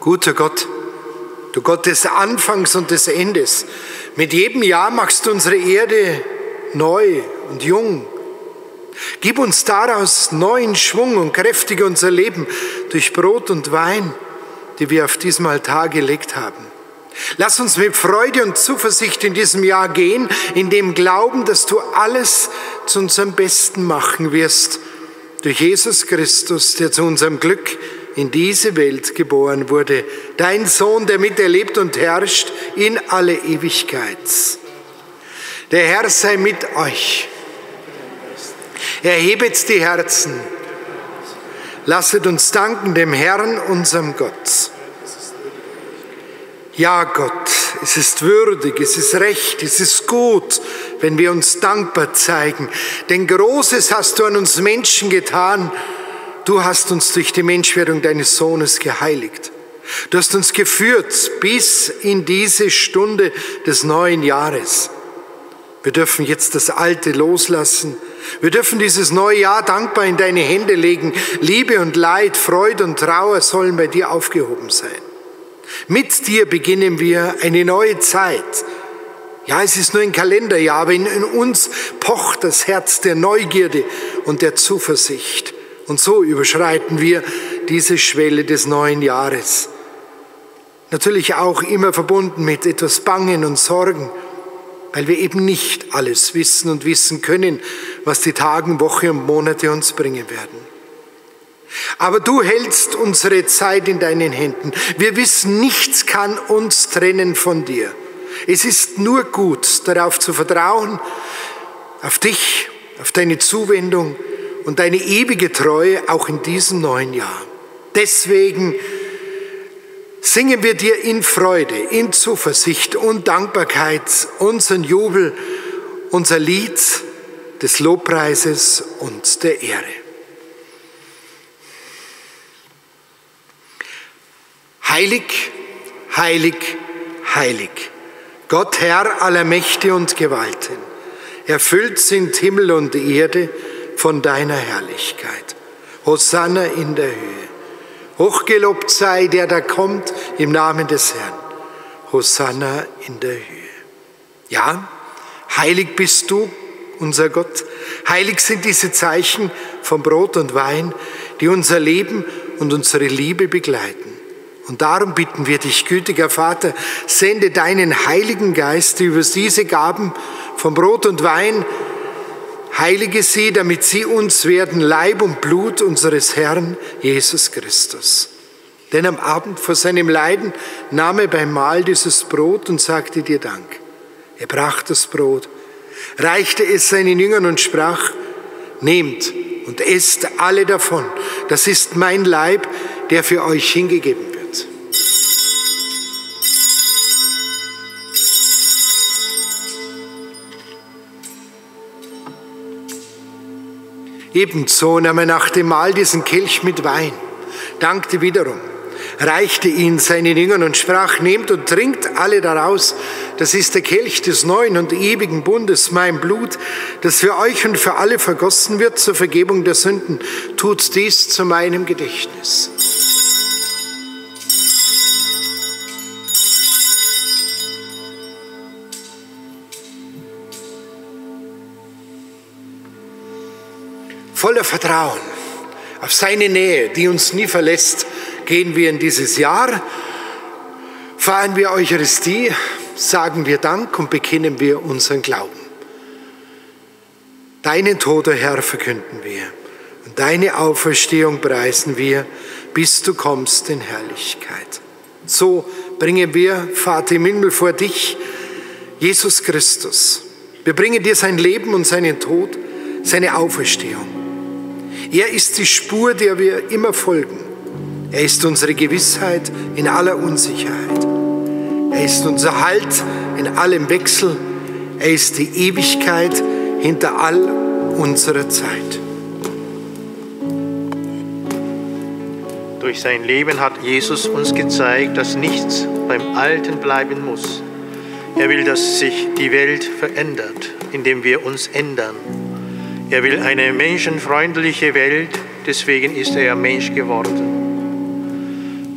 Guter Gott, du Gott des Anfangs und des Endes, mit jedem Jahr machst du unsere Erde neu und jung. Gib uns daraus neuen Schwung und kräftige unser Leben durch Brot und Wein, die wir auf diesem Altar gelegt haben. Lass uns mit Freude und Zuversicht in diesem Jahr gehen, in dem Glauben, dass du alles zu unserem Besten machen wirst, durch Jesus Christus, der zu unserem Glück in diese Welt geboren wurde. Dein Sohn, der mit dir lebt und herrscht in alle Ewigkeit. Der Herr sei mit euch. Erhebet die Herzen. Lasset uns danken dem Herrn, unserem Gott. Ja, Gott, es ist würdig, es ist recht, es ist gut, wenn wir uns dankbar zeigen. Denn Großes hast du an uns Menschen getan. Du hast uns durch die Menschwerdung deines Sohnes geheiligt. Du hast uns geführt bis in diese Stunde des neuen Jahres. Wir dürfen jetzt das Alte loslassen. Wir dürfen dieses neue Jahr dankbar in deine Hände legen. Liebe und Leid, Freude und Trauer sollen bei dir aufgehoben sein. Mit dir beginnen wir eine neue Zeit. Ja, es ist nur ein Kalenderjahr, aber in, in uns pocht das Herz der Neugierde und der Zuversicht. Und so überschreiten wir diese Schwelle des neuen Jahres. Natürlich auch immer verbunden mit etwas Bangen und Sorgen, weil wir eben nicht alles wissen und wissen können, was die Tage, Wochen und Monate uns bringen werden. Aber du hältst unsere Zeit in deinen Händen. Wir wissen, nichts kann uns trennen von dir. Es ist nur gut, darauf zu vertrauen, auf dich, auf deine Zuwendung und deine ewige Treue auch in diesem neuen Jahr. Deswegen singen wir dir in Freude, in Zuversicht und Dankbarkeit unseren Jubel, unser Lied des Lobpreises und der Ehre. Heilig, heilig, heilig, Gott Herr aller Mächte und Gewalten, erfüllt sind Himmel und Erde von deiner Herrlichkeit. Hosanna in der Höhe. Hochgelobt sei, der da kommt im Namen des Herrn. Hosanna in der Höhe. Ja, heilig bist du, unser Gott. Heilig sind diese Zeichen von Brot und Wein, die unser Leben und unsere Liebe begleiten. Und darum bitten wir dich, gütiger Vater, sende deinen Heiligen Geist über diese Gaben von Brot und Wein, heilige sie, damit sie uns werden Leib und Blut unseres Herrn Jesus Christus. Denn am Abend vor seinem Leiden nahm er beim Mahl dieses Brot und sagte dir Dank. Er brach das Brot, reichte es seinen Jüngern und sprach: Nehmt und esst alle davon. Das ist mein Leib, der für euch hingegeben wird. Ebenso nahm er nach dem Mahl diesen Kelch mit Wein, dankte wiederum, reichte ihn seinen Jüngern und sprach: Nehmt und trinkt alle daraus. Das ist der Kelch des neuen und ewigen Bundes, mein Blut, das für euch und für alle vergossen wird zur Vergebung der Sünden. Tut dies zu meinem Gedächtnis. Voller Vertrauen auf seine Nähe, die uns nie verlässt, gehen wir in dieses Jahr, feiern wir Eucharistie, sagen wir Dank und bekennen wir unseren Glauben. Deinen Tod, o Herr, verkünden wir und deine Auferstehung preisen wir, bis du kommst in Herrlichkeit. So bringen wir, Vater im Himmel, vor dich, Jesus Christus. Wir bringen dir sein Leben und seinen Tod, seine Auferstehung. Er ist die Spur, der wir immer folgen. Er ist unsere Gewissheit in aller Unsicherheit. Er ist unser Halt in allem Wechsel. Er ist die Ewigkeit hinter all unserer Zeit. Durch sein Leben hat Jesus uns gezeigt, dass nichts beim Alten bleiben muss. Er will, dass sich die Welt verändert, indem wir uns ändern. Er will eine menschenfreundliche Welt, deswegen ist er Mensch geworden.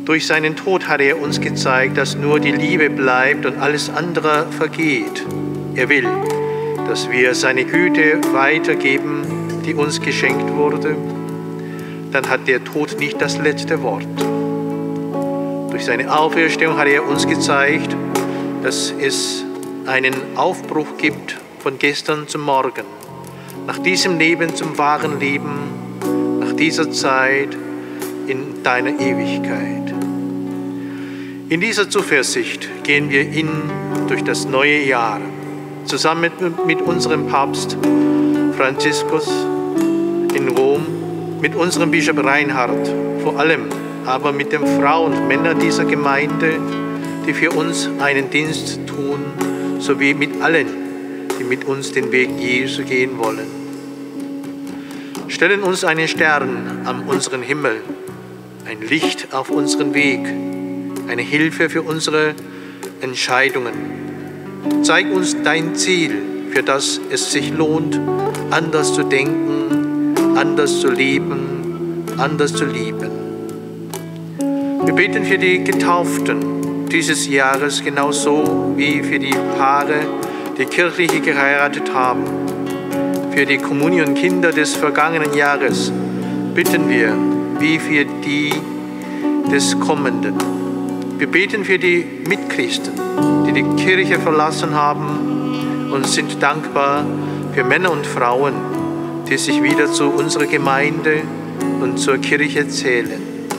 Durch seinen Tod hat er uns gezeigt, dass nur die Liebe bleibt und alles andere vergeht. Er will, dass wir seine Güte weitergeben, die uns geschenkt wurde. Dann hat der Tod nicht das letzte Wort. Durch seine Auferstehung hat er uns gezeigt, dass es einen Aufbruch gibt von gestern zum Morgen, nach diesem Leben zum wahren Leben, nach dieser Zeit in deiner Ewigkeit. In dieser Zuversicht gehen wir in durch das neue Jahr, zusammen mit, mit unserem Papst Franziskus in Rom, mit unserem Bischof Reinhard, vor allem aber mit den Frauen und Männern dieser Gemeinde, die für uns einen Dienst tun, sowie mit allen, die mit uns den Weg Jesu gehen wollen. Stellen uns einen Stern an unseren Himmel, ein Licht auf unseren Weg, eine Hilfe für unsere Entscheidungen. Zeig uns dein Ziel, für das es sich lohnt, anders zu denken, anders zu leben, anders zu lieben. Wir beten für die Getauften dieses Jahres genauso wie für die Paare, die kirchlich geheiratet haben. Für die Kommunionkinder des vergangenen Jahres bitten wir, wie für die des kommenden. Wir beten für die Mitchristen, die die Kirche verlassen haben, und sind dankbar für Männer und Frauen, die sich wieder zu unserer Gemeinde und zur Kirche zählen.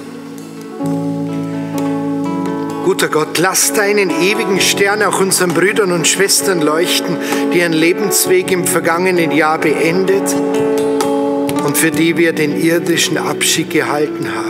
Guter Gott, lass deinen ewigen Stern auch unseren Brüdern und Schwestern leuchten, die ihren Lebensweg im vergangenen Jahr beendet und für die wir den irdischen Abschied gehalten haben.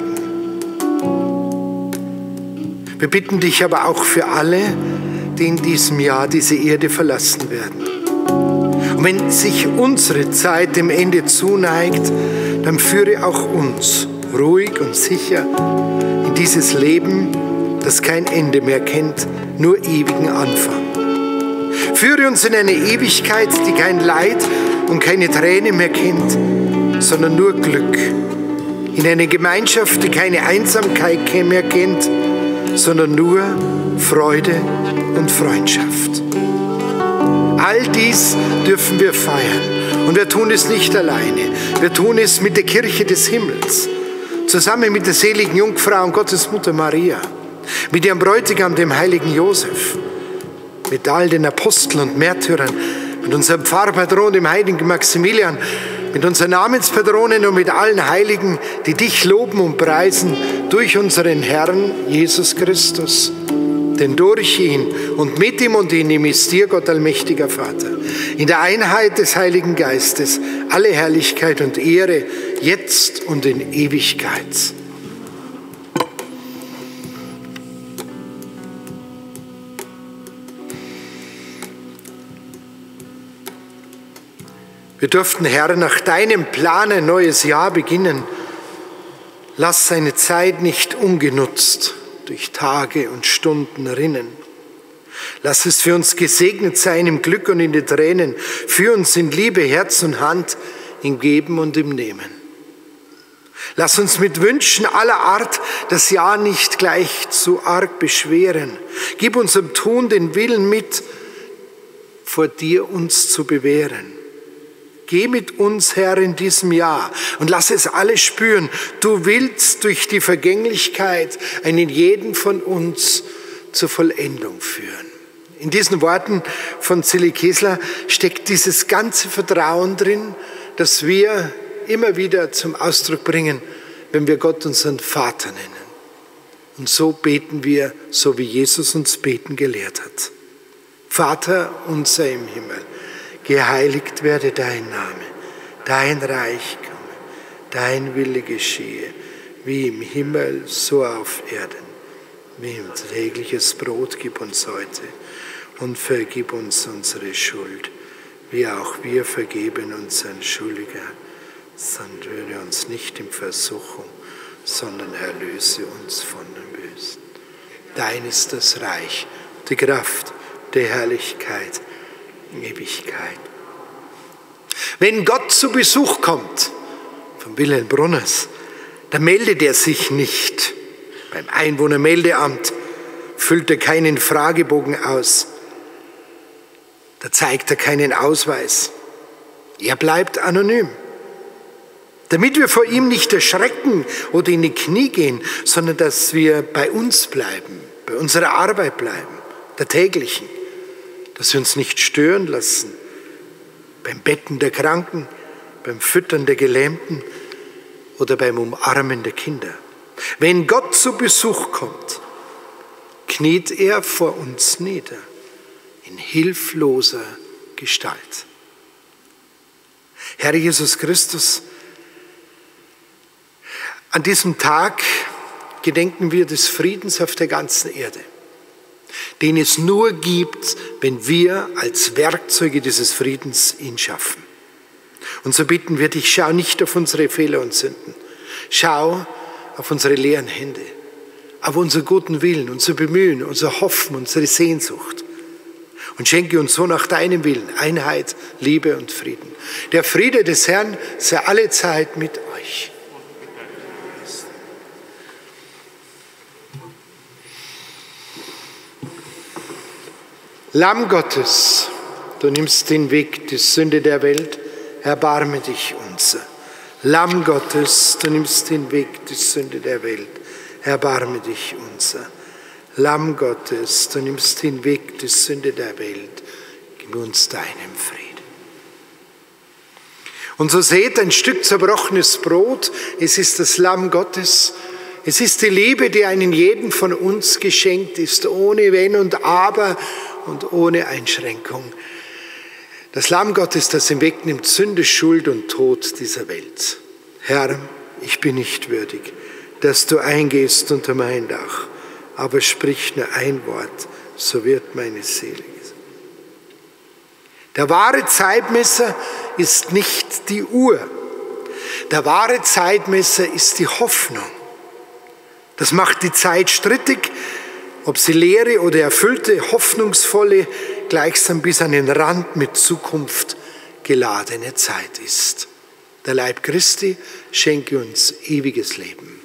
Wir bitten dich aber auch für alle, die in diesem Jahr diese Erde verlassen werden. Und wenn sich unsere Zeit dem Ende zuneigt, dann führe auch uns ruhig und sicher in dieses Leben, das kein Ende mehr kennt, nur ewigen Anfang. Führe uns in eine Ewigkeit, die kein Leid und keine Träne mehr kennt, sondern nur Glück. In eine Gemeinschaft, die keine Einsamkeit mehr kennt, sondern nur Freude und Freundschaft. All dies dürfen wir feiern. Und wir tun es nicht alleine. Wir tun es mit der Kirche des Himmels, zusammen mit der seligen Jungfrau und Gottesmutter Maria, mit ihrem Bräutigam, dem heiligen Josef, mit all den Aposteln und Märtyrern, mit unserem Pfarrpatron, dem heiligen Maximilian, mit unseren Namenspatronen und mit allen Heiligen, die dich loben und preisen durch unseren Herrn Jesus Christus. Denn durch ihn und mit ihm und in ihm ist dir, Gott allmächtiger Vater, in der Einheit des Heiligen Geistes alle Herrlichkeit und Ehre, jetzt und in Ewigkeit. Wir dürften, Herr, nach deinem Plan ein neues Jahr beginnen. Lass seine Zeit nicht ungenutzt durch Tage und Stunden rinnen. Lass es für uns gesegnet sein im Glück und in den Tränen, für uns in Liebe, Herz und Hand, im Geben und im Nehmen. Lass uns mit Wünschen aller Art das Jahr nicht gleich zu arg beschweren. Gib unserem Tun den Willen mit, vor dir uns zu bewähren. Geh mit uns, Herr, in diesem Jahr und lass es alle spüren. Du willst durch die Vergänglichkeit einen jeden von uns zur Vollendung führen. In diesen Worten von Silly Kessler steckt dieses ganze Vertrauen drin, das wir immer wieder zum Ausdruck bringen, wenn wir Gott unseren Vater nennen. Und so beten wir, so wie Jesus uns beten gelehrt hat. Vater unser im Himmel, geheiligt werde dein Name, dein Reich komme, dein Wille geschehe, wie im Himmel, so auf Erden. Wie unser tägliches Brot gib uns heute und vergib uns unsere Schuld, wie auch wir vergeben unseren Schuldigen. Sondern führe uns nicht in Versuchung, sondern erlöse uns von dem Bösen. Dein ist das Reich, die Kraft, die Herrlichkeit, Ewigkeit. Wenn Gott zu Besuch kommt, von Wilhelm Brunners, dann meldet er sich nicht Beim Einwohnermeldeamt füllt er keinen Fragebogen aus. Da zeigt er keinen Ausweis. Er bleibt anonym. Damit wir vor ihm nicht erschrecken oder in die Knie gehen, sondern dass wir bei uns bleiben, bei unserer Arbeit bleiben, der täglichen. Dass wir uns nicht stören lassen, beim Betten der Kranken, beim Füttern der Gelähmten oder beim Umarmen der Kinder. Wenn Gott zu Besuch kommt, kniet er vor uns nieder, in hilfloser Gestalt. Herr Jesus Christus, an diesem Tag gedenken wir des Friedens auf der ganzen Erde, den es nur gibt, wenn wir als Werkzeuge dieses Friedens ihn schaffen. Und so bitten wir dich, schau nicht auf unsere Fehler und Sünden, schau auf unsere leeren Hände, auf unseren guten Willen, unser Bemühen, unser Hoffen, unsere Sehnsucht. Und schenke uns so nach deinem Willen Einheit, Liebe und Frieden. Der Friede des Herrn sei alle Zeit mit euch. Lamm Gottes, du nimmst den Weg die Sünde der Welt, erbarme dich unser. Lamm Gottes, du nimmst den Weg die Sünde der Welt, erbarme dich unser. Lamm Gottes, du nimmst den Weg die Sünde der Welt, gib uns deinen Frieden. Und so seht ein Stück zerbrochenes Brot, es ist das Lamm Gottes, es ist die Liebe, die einen jeden von uns geschenkt ist, ohne Wenn und Aber und ohne Einschränkung. Das Lamm Gottes, das hinwegnimmt Sünde, Schuld und Tod dieser Welt. Herr, ich bin nicht würdig, dass du eingehst unter mein Dach, aber sprich nur ein Wort, so wird meine Seele gesund. Der wahre Zeitmesser ist nicht die Uhr. Der wahre Zeitmesser ist die Hoffnung. Das macht die Zeit strittig, ob sie leere oder erfüllte, hoffnungsvolle, gleichsam bis an den Rand mit Zukunft geladene Zeit ist. Der Leib Christi schenke uns ewiges Leben.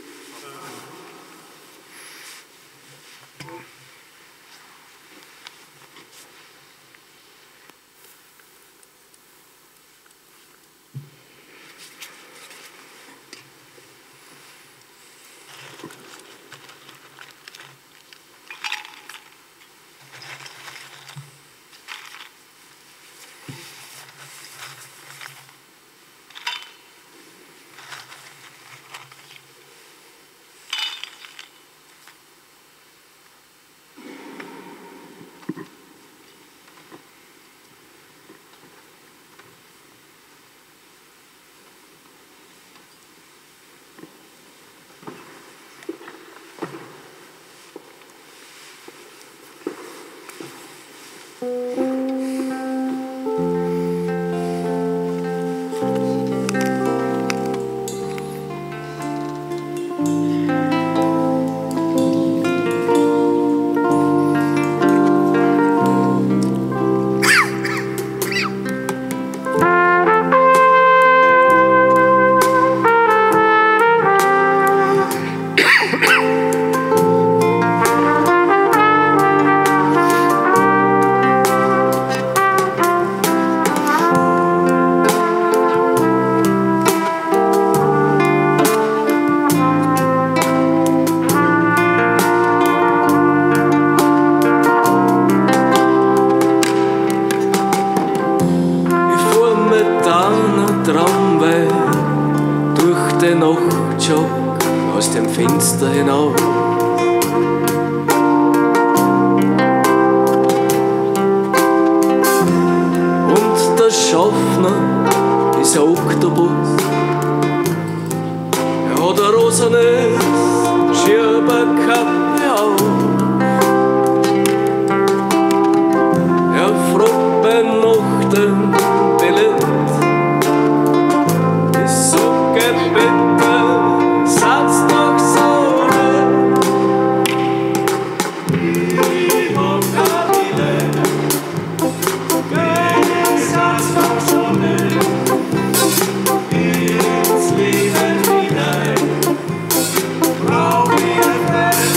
Brauch ich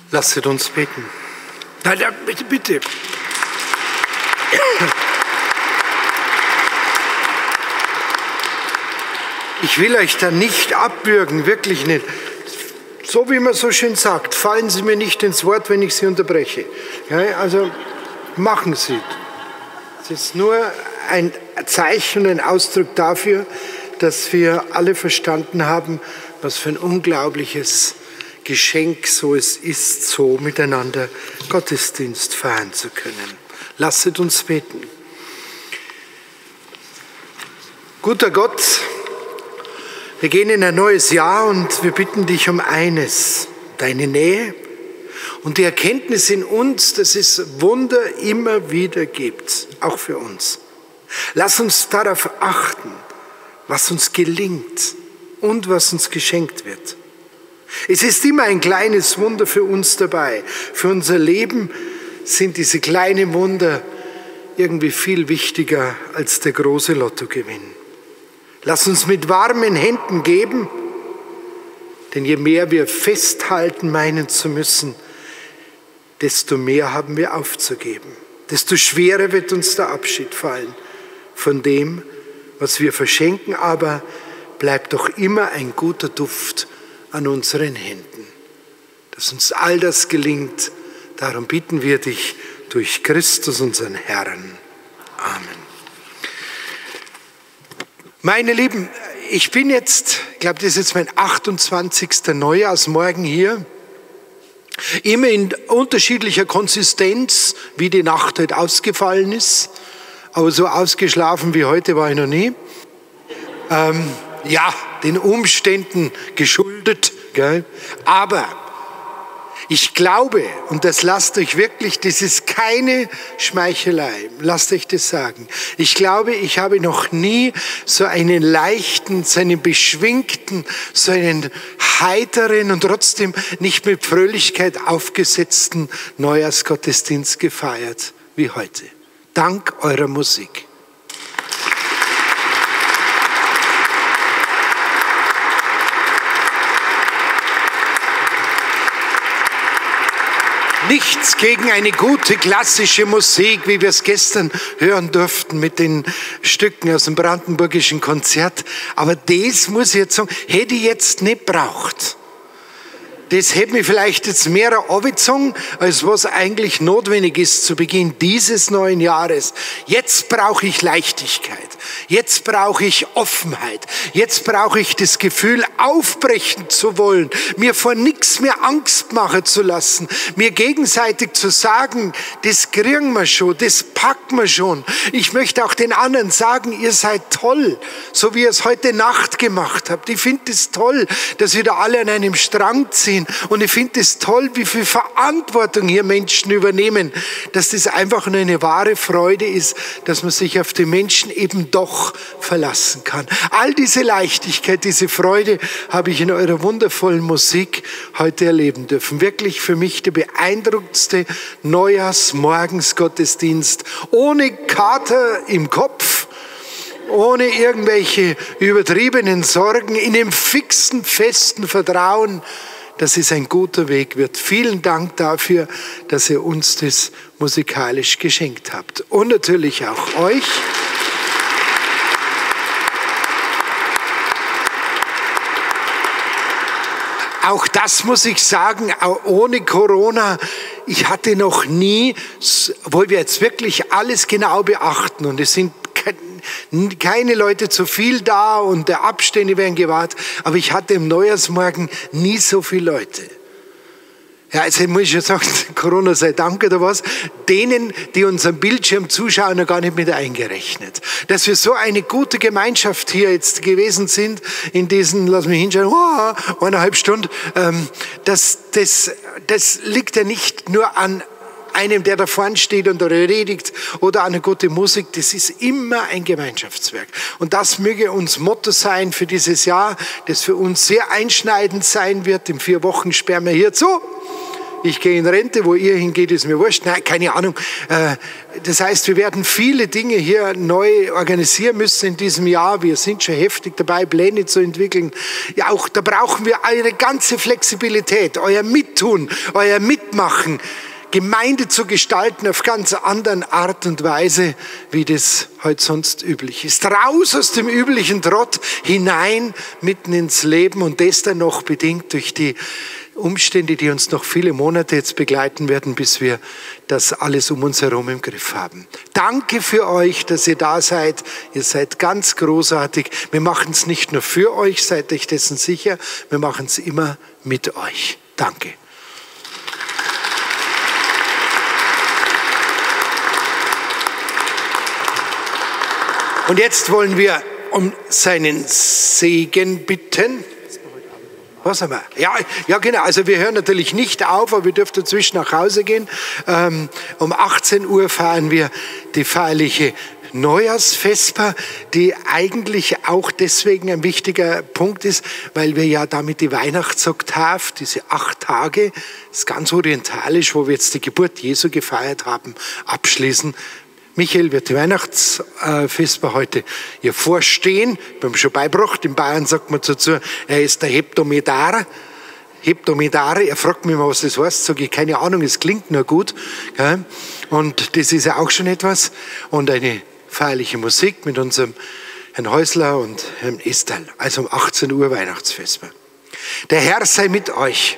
Lasset uns beten. Nein, nein, bitte, bitte. Ich will euch da nicht abwürgen, wirklich nicht. So wie man so schön sagt, fallen Sie mir nicht ins Wort, wenn ich Sie unterbreche. Ja, also machen Sie. Es ist nur ein Zeichen, ein Ausdruck dafür, dass wir alle verstanden haben, was für ein unglaubliches Geschenk so es ist, so miteinander Gottesdienst feiern zu können. Lasset uns beten. Guter Gott, wir gehen in ein neues Jahr und wir bitten dich um eines, deine Nähe und die Erkenntnis in uns, dass es Wunder immer wieder gibt, auch für uns. Lass uns darauf achten, was uns gelingt und was uns geschenkt wird. Es ist immer ein kleines Wunder für uns dabei. Für unser Leben sind diese kleinen Wunder irgendwie viel wichtiger als der große Lottogewinn. Lass uns mit warmen Händen geben, denn je mehr wir festhalten meinen zu müssen, desto mehr haben wir aufzugeben. Desto schwerer wird uns der Abschied fallen von dem, was wir verschenken, aber bleibt doch immer ein guter Duft an unseren Händen. Dass uns all das gelingt, darum bitten wir dich durch Christus, unseren Herrn. Amen. Meine Lieben, ich bin jetzt, ich glaube, das ist jetzt mein achtundzwanzigster Neujahrsmorgen hier. Immer in unterschiedlicher Konsistenz, wie die Nacht heute ausgefallen ist. Aber so ausgeschlafen wie heute war ich noch nie. Ähm, ja, den Umständen geschuldet. Gell? Aber ich glaube, und das lasst euch wirklich, das ist keine Schmeichelei, lasst euch das sagen. Ich glaube, ich habe noch nie so einen leichten, so einen beschwingten, so einen heiteren und trotzdem nicht mit Fröhlichkeit aufgesetzten Neujahrsgottesdienst gefeiert wie heute. Dank eurer Musik. Nichts gegen eine gute klassische Musik, wie wir es gestern hören durften mit den Stücken aus dem brandenburgischen Konzert. Aber das muss ich jetzt sagen, hätte ich jetzt nicht braucht. Das hätte mich vielleicht jetzt mehr abgezogen, als was eigentlich notwendig ist zu Beginn dieses neuen Jahres. Jetzt brauche ich Leichtigkeit. Jetzt brauche ich Offenheit. Jetzt brauche ich das Gefühl, aufbrechen zu wollen, mir vor nichts mehr Angst machen zu lassen, mir gegenseitig zu sagen, das kriegen wir schon, das packen wir schon. Ich möchte auch den anderen sagen, ihr seid toll, so wie ihr es heute Nacht gemacht habt. Ich finde es toll, dass wir da alle an einem Strang ziehen. Und ich finde es toll, wie viel Verantwortung hier Menschen übernehmen, dass das einfach nur eine wahre Freude ist, dass man sich auf die Menschen eben doch verlassen kann. All diese Leichtigkeit, diese Freude habe ich in eurer wundervollen Musik heute erleben dürfen. Wirklich für mich der beeindruckendste Neujahrsmorgensgottesdienst. Ohne Kater im Kopf, ohne irgendwelche übertriebenen Sorgen, in dem fixen, festen Vertrauen, dass es ein guter Weg wird. Vielen Dank dafür, dass ihr uns das musikalisch geschenkt habt. Und natürlich auch euch. Auch das muss ich sagen, auch ohne Corona, ich hatte noch nie, weil wir jetzt wirklich alles genau beachten und es sind keine Leute zu viel da und der Abstände werden gewahrt, aber ich hatte im Neujahrsmorgen nie so viele Leute. Ja, jetzt muss ich schon sagen, Corona sei Dank oder was, denen, die unseren Bildschirm zuschauen, noch gar nicht mit eingerechnet. Dass wir so eine gute Gemeinschaft hier jetzt gewesen sind, in diesen, lass mich hinschauen, oh, eineinhalb Stunden, ähm, das, das, das liegt ja nicht nur an einem, der da vorne steht und redigt oder eine gute Musik, das ist immer ein Gemeinschaftswerk. Und das möge uns Motto sein für dieses Jahr, das für uns sehr einschneidend sein wird. In vier Wochen sperren wir hier zu. ich gehe in Rente, wo ihr hingeht, ist mir wurscht. Nein, keine Ahnung. Das heißt, wir werden viele Dinge hier neu organisieren müssen in diesem Jahr. Wir sind schon heftig dabei, Pläne zu entwickeln. Ja, auch da brauchen wir eure ganze Flexibilität, euer Mittun, euer Mitmachen, Gemeinde zu gestalten auf ganz anderen Art und Weise, wie das heute sonst üblich ist. Raus aus dem üblichen Trott, hinein mitten ins Leben und das dann noch bedingt durch die Umstände, die uns noch viele Monate jetzt begleiten werden, bis wir das alles um uns herum im Griff haben. Danke für euch, dass ihr da seid. Ihr seid ganz großartig. Wir machen es nicht nur für euch, seid euch dessen sicher. Wir machen es immer mit euch. Danke. Und jetzt wollen wir um seinen Segen bitten. Was haben wir? Ja, ja, genau. Also wir hören natürlich nicht auf, aber wir dürfen dazwischen nach Hause gehen. Ähm, um achtzehn Uhr feiern wir die feierliche Neujahrsvesper, die eigentlich auch deswegen ein wichtiger Punkt ist, weil wir ja damit die Weihnachtsoktav, diese acht Tage, das ist ganz orientalisch, wo wir jetzt die Geburt Jesu gefeiert haben, abschließen. Michael wird die Weihnachtsvesper heute hier vorstehen. Wir haben schon beigebracht, in Bayern sagt man dazu, er ist der Hebdomedar. Hebdomedare, er fragt mich mal, was das heißt, sage ich, keine Ahnung, es klingt nur gut. Und das ist ja auch schon etwas. Und eine feierliche Musik mit unserem Herrn Häusler und Herrn Estal. Also um achtzehn Uhr Weihnachtsvesper. Der Herr sei mit euch.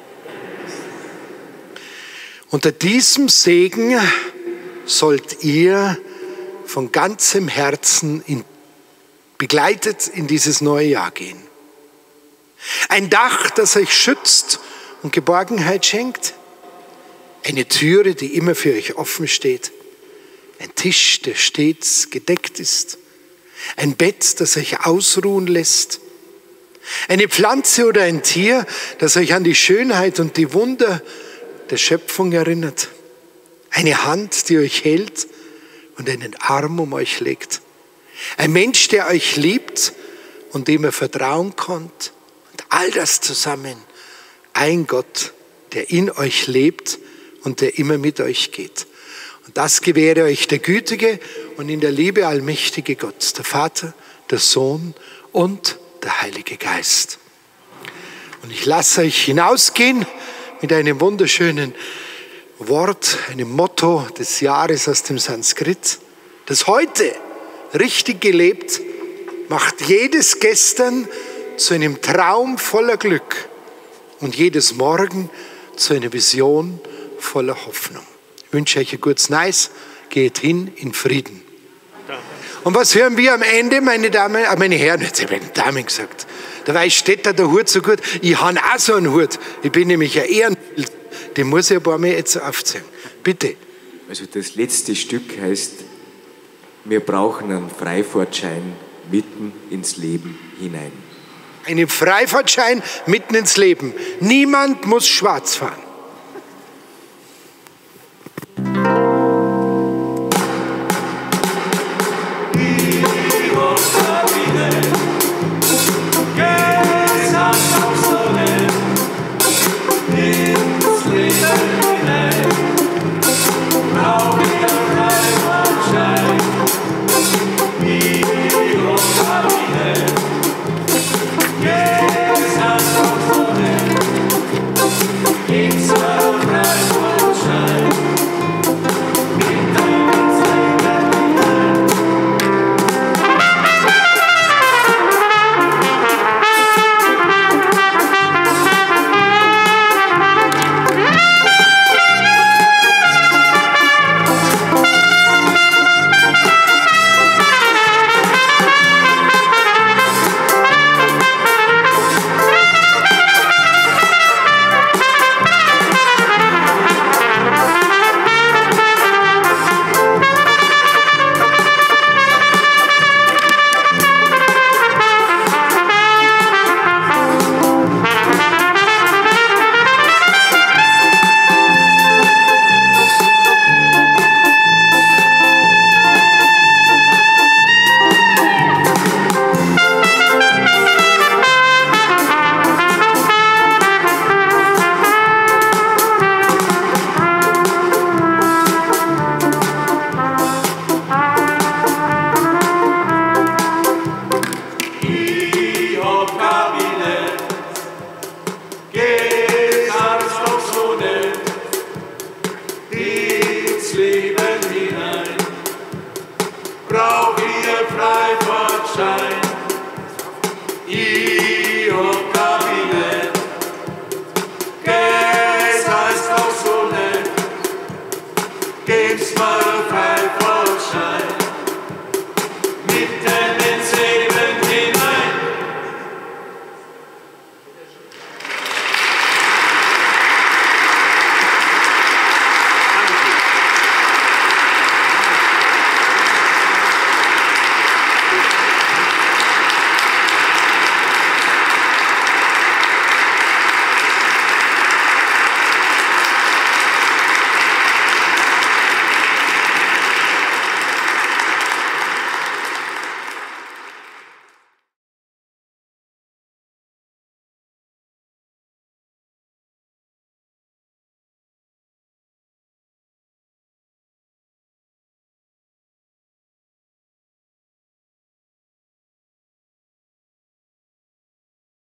Unter diesem Segen sollt ihr von ganzem Herzen in, begleitet in dieses neue Jahr gehen. Ein Dach, das euch schützt und Geborgenheit schenkt. Eine Türe, die immer für euch offen steht. Ein Tisch, der stets gedeckt ist. Ein Bett, das euch ausruhen lässt. Eine Pflanze oder ein Tier, das euch an die Schönheit und die Wunder der Schöpfung erinnert. Eine Hand, die euch hält und einen Arm um euch legt. Ein Mensch, der euch liebt und dem ihr vertrauen könnt. Und all das zusammen. Ein Gott, der in euch lebt und der immer mit euch geht. Und das gewähre euch der gütige und in der Liebe allmächtige Gott, der Vater, der Sohn und der Heilige Geist. Und ich lasse euch hinausgehen mit einem wunderschönen Wort, einem Motto des Jahres aus dem Sanskrit, das heute richtig gelebt macht jedes Gestern zu einem Traum voller Glück und jedes Morgen zu einer Vision voller Hoffnung. Ich wünsche euch ein gutes Neues, geht hin in Frieden. Und was hören wir am Ende, meine Damen, äh, meine Herren, jetzt habe ich meine Damen gesagt, dabei steht da der Hut so gut, ich habe auch so einen Hut, ich bin nämlich ein Ehrenbild. Den muss ich ein paar Mal jetzt aufzählen. Bitte. Also das letzte Stück heißt, wir brauchen einen Freifahrtschein mitten ins Leben hinein. Einen Freifahrtschein mitten ins Leben. Niemand muss schwarz fahren.